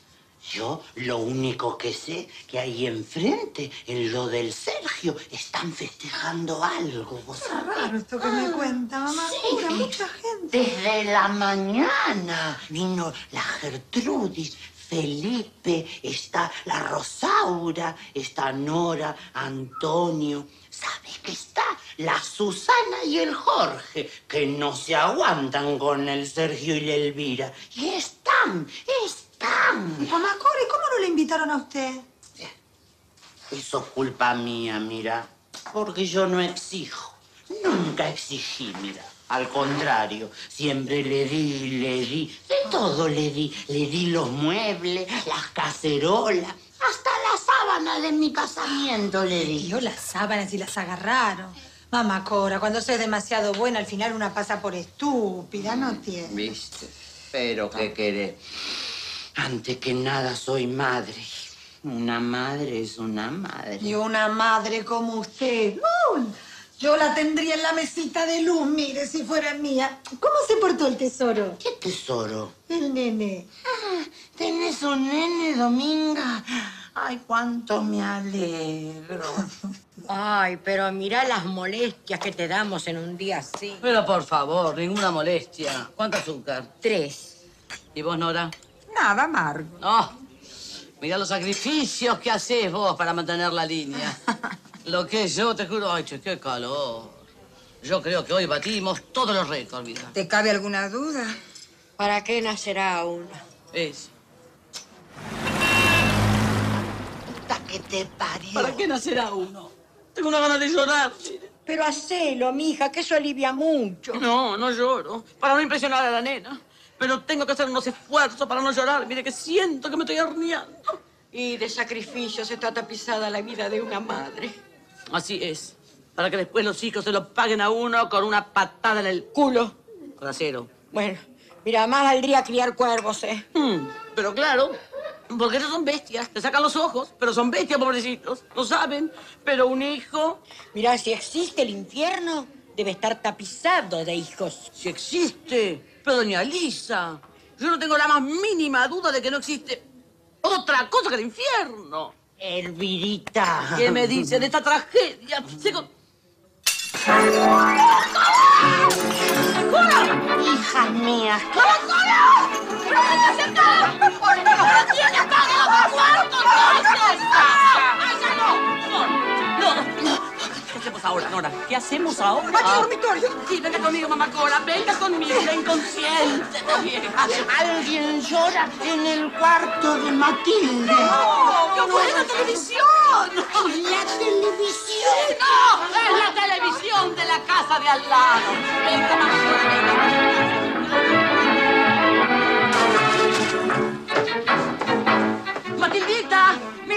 Yo lo único que sé que ahí enfrente, en lo del Sergio, están festejando algo. ¿Vos Qué raro esto que me cuenta, mamá. Sí. Cora, mucha gente. Desde la mañana vino la Gertrudis, Felipe, está la Rosaura, está Nora, Antonio. ¿Sabes que está la Susana y el Jorge, que no se aguantan con el Sergio y la Elvira? Y están, están. Mamá Cora, ¿y cómo no le invitaron a usted? Eso es culpa mía, mira, porque yo no exijo. Nunca exigí, mira. Al contrario, siempre le di, le di, de todo le di. Le di los muebles, las cacerolas, hasta la sábana de mi casamiento le di. Dio las sábanas y las agarraron. Mamá Cora, cuando sos demasiado buena, al final una pasa por estúpida, ¿no tiene? ¿Viste? Pero, ¿qué querés? Antes que nada, soy madre. Una madre es una madre. Y una madre como usted. ¡Uh! Yo la tendría en la mesita de luz, mire, si fuera mía. ¿Cómo se portó el tesoro? ¿Qué tesoro? El nene. Ah, ¿tenés un nene, Dominga? Ay, cuánto me alegro. Ay, pero mira las molestias que te damos en un día así. Pero por favor, ninguna molestia. ¿Cuánto azúcar? Tres. ¿Y vos, Nora? Nada, amargo. No. Mirá los sacrificios que haces vos para mantener la línea. Lo que yo te juro, ay, che, qué calor. Yo creo que hoy batimos todos los récords, vida. ¿Te cabe alguna duda? ¿Para qué nacerá uno? Es. Puta que te parió. ¿Para qué nacerá uno? Tengo una gana de llorar. Pero hacelo, mija, que eso alivia mucho. No, no lloro. Para no impresionar a la nena. Pero tengo que hacer unos esfuerzos para no llorar. Mire que siento que me estoy herniando. Y de sacrificios está tapizada la vida de una madre. Así es. Para que después los hijos se lo paguen a uno con una patada en el culo. Trasero. Bueno, mira, más valdría criar cuervos, ¿eh? Hmm, pero claro, porque ellos son bestias. Te sacan los ojos, pero son bestias, pobrecitos. No saben. Pero un hijo... Mira, si existe el infierno, debe estar tapizado de hijos. Si existe. Pero, doña Lisa, yo no tengo la más mínima duda de que no existe otra cosa que el infierno. Elvirita. ¿Qué me dice de esta tragedia? Se con- ¡Cora! ¡Hija mía! ¡Cora, Cora! ¡Pero véngase acá! ¡Por favor, tiene acá los cuartos! ¡Ay, ya no! No, no. ¿Qué hacemos ahora, Nora? ¿Qué hacemos ahora? ¡Vaya al dormitorio! Sí, venga conmigo, mamá Cora. Venga conmigo, la inconsciente también. Alguien llora en el cuarto de Matilde. ¡No! ¡Que fue la televisión! ¡La televisión! ¡No! ¡Es la televisión de la casa de al lado! Venga, mamá Cora, venga. ¡Matildita!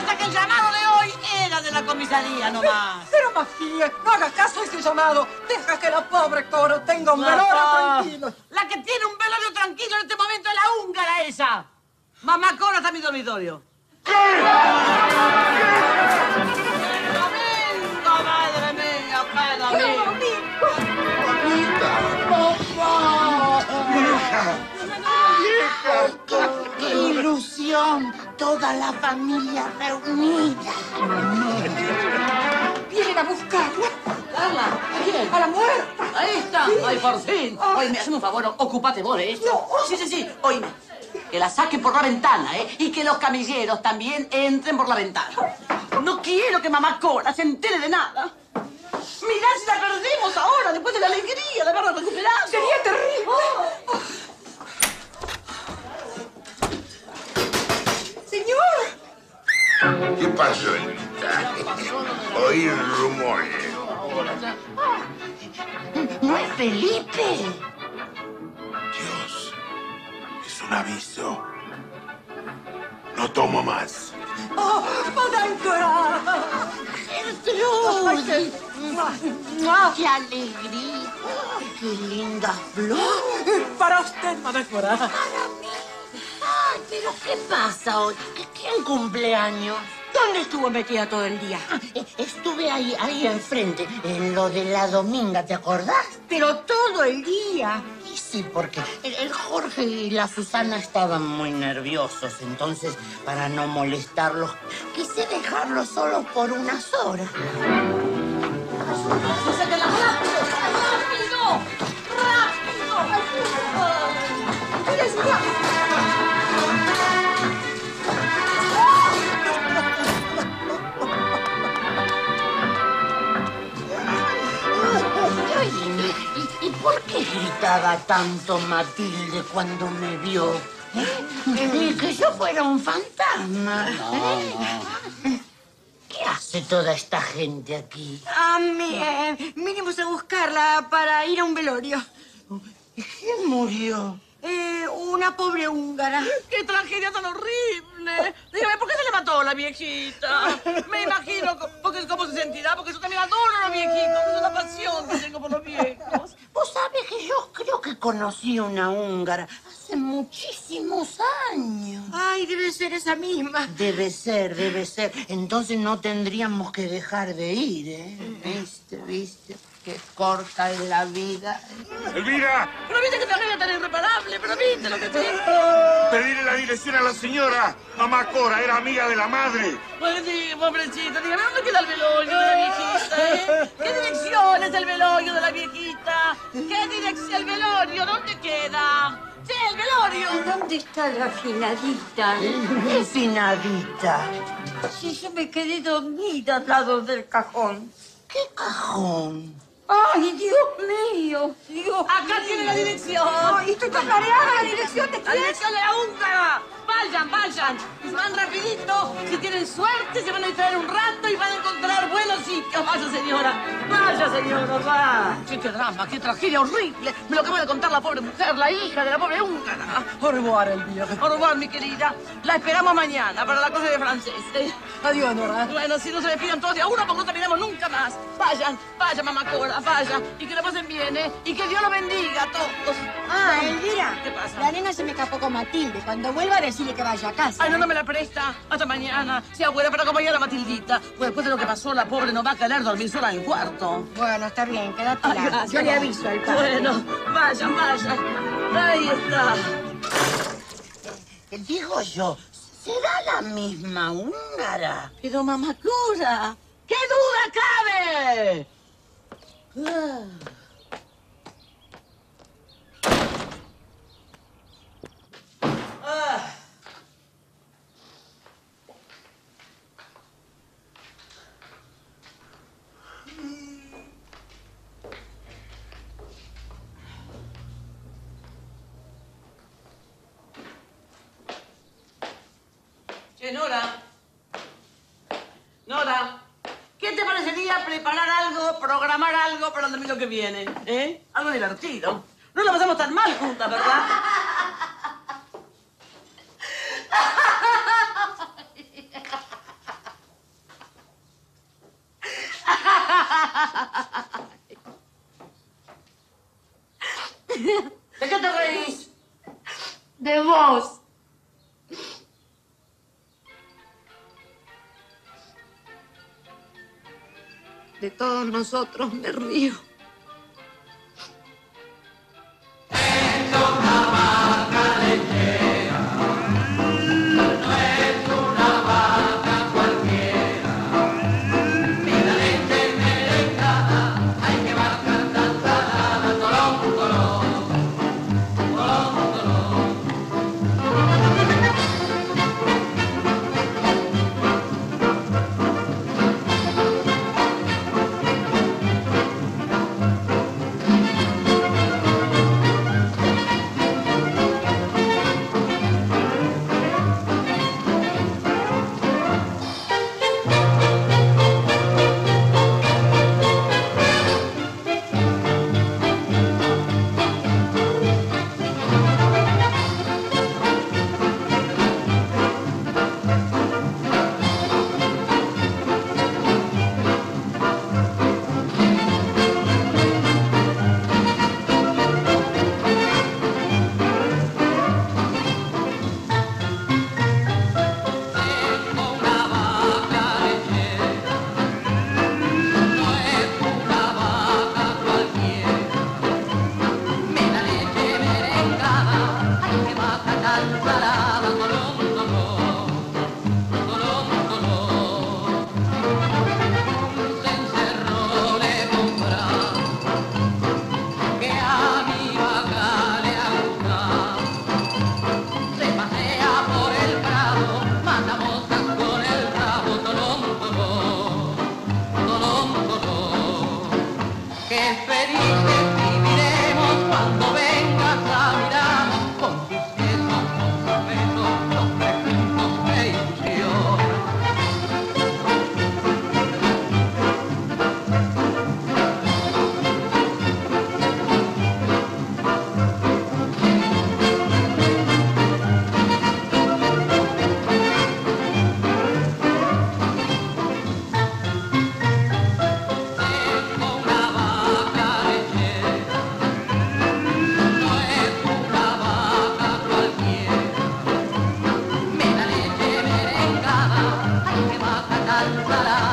Resulta que el llamado de hoy era de la comisaría nomás. Pero Matías, no hagas caso a ese llamado. Deja que la pobre Coro tenga un velorio Papá, tranquilo. La que tiene un velorio tranquilo en este momento es la húngara esa. Mamá Cora está en mi dormitorio. ¡Domingo, madre mía! ¡Qué domingo! ¡Papá! ¡Vieja! ¡Vieja! ¡Qué, qué ilusión! Toda la familia reunida. Vienen a buscarla. Carla, ¿a quién? A la muerta. Ahí está. Sí. Ay, por fin. Oíme, hazme un favor, ocupate vos de esto. No. Sí, sí, sí. Oíme. Que la saquen por la ventana, ¿eh? Y que los camilleros también entren por la ventana. No quiero que mamá Cora se entere de nada. Mirá si la perdemos ahora, después de la alegría de haberla recuperado. Sería terrible. Oh. Señor. ¿Qué pasó, Elvita? Oí rumores. ¿No es Felipe? Dios, es un aviso. No tomo más. ¡Oh, Madame Cora! ¡Gertrude! ¡Qué alegría! ¡Qué linda flor! Para usted, Madame Cora. Para mí. Ay, pero ¿qué pasa hoy? ¿Quién cumpleaños? ¿Dónde estuvo metida todo el día? Ah, estuve ahí, ahí enfrente, en lo de la Dominga, ¿te acordás? Pero todo el día. Y sí, porque el, el Jorge y la Susana estaban muy nerviosos, entonces, para no molestarlos, quise dejarlos solos por unas horas. ¡Sáquenla rápido! ¡Rápido! ¡Rápido! ¡Mira, señor! ¿Y, y por qué gritaba tanto Matilde cuando me vio? ¿Eh? Ni que yo fuera un fantasma. ¿Eh? ¿Qué hace toda esta gente aquí? Ah, mi, eh, vinimos a buscarla para ir a un velorio. ¿Y quién murió? Eh, una pobre húngara. ¡Qué tragedia tan horrible! Dígame, ¿por qué se le mató a la viejita? Me imagino, porque cómo se sentirá, porque yo también adoro a los viejitos. Es una pasión que tengo por los viejos. Vos sabés que yo creo que conocí a una húngara hace muchísimos años. Ay, debe ser esa misma. Debe ser, debe ser. Entonces no tendríamos que dejar de ir, ¿eh? ¿Viste, viste? Qué corta es la vida. ¡Elvira! Pero viste que tragedia tan irreparable, pero viste lo que te digo. Pedirle la dirección a la señora. Mamá Cora era amiga de la madre. Pues sí, pobrecita, dígame, ¿dónde queda el velorio de la viejita, eh? ¿Qué dirección es el velorio de la viejita? ¿Qué dirección? ¿El velorio? ¿Dónde queda? Sí, el velorio. ¿Dónde está la finadita? ¿Qué finadita? Si yo me quedé dormida al lado del cajón. ¿Qué cajón? ¡Ay, Dios mío! Dios Acá mío. tiene la dirección. Ay, estoy tan mareada. ¿La dirección de ¡La quién? dirección de la húngara! Vayan, vayan. Y van rapidito. Si tienen suerte, se van a distraer un rato y van a encontrar buenos sitios. Vaya, señora. Vaya, señora, va. Qué, qué drama, qué tragedia horrible. Me lo acaba de contar la pobre mujer, la hija de la pobre húngara. Au revoir, Elvira. Au revoir, mi querida. La esperamos mañana para la clase de francés. ¿eh? Adiós, Nora. Bueno, si no se despidan todos de a uno, porque no terminamos nunca más. Vayan, vayan, mamá Cora, vayan. Y que la pasen bien, ¿eh? Y que Dios los bendiga a todos. Ah, Elvira. ¿Qué pasa? La nena se me escapó con Matilde. Cuando vuelva, decirle que vaya a casa. Ay, no, no me la presta. Hasta mañana. Sea buena para acompañar a Matildita. Pues después de lo que pasó, la pobre no va a querer dormir sola en el cuarto. Bueno, está bien, quédate Ay, lá. gracias. Yo le aviso al padre. Bueno, vayan, vayan. Ahí está. Digo yo, ¿será la misma húngara? Pero, mamá Cora, ¿qué duda cabe? Ah. Ah. Che, Nora. Nora, ¿qué te parecería preparar algo, programar algo para el domingo que viene? ¿Eh? Algo divertido. No lo pasamos tan mal juntas, ¿verdad? De todos nosotros me río. Salada.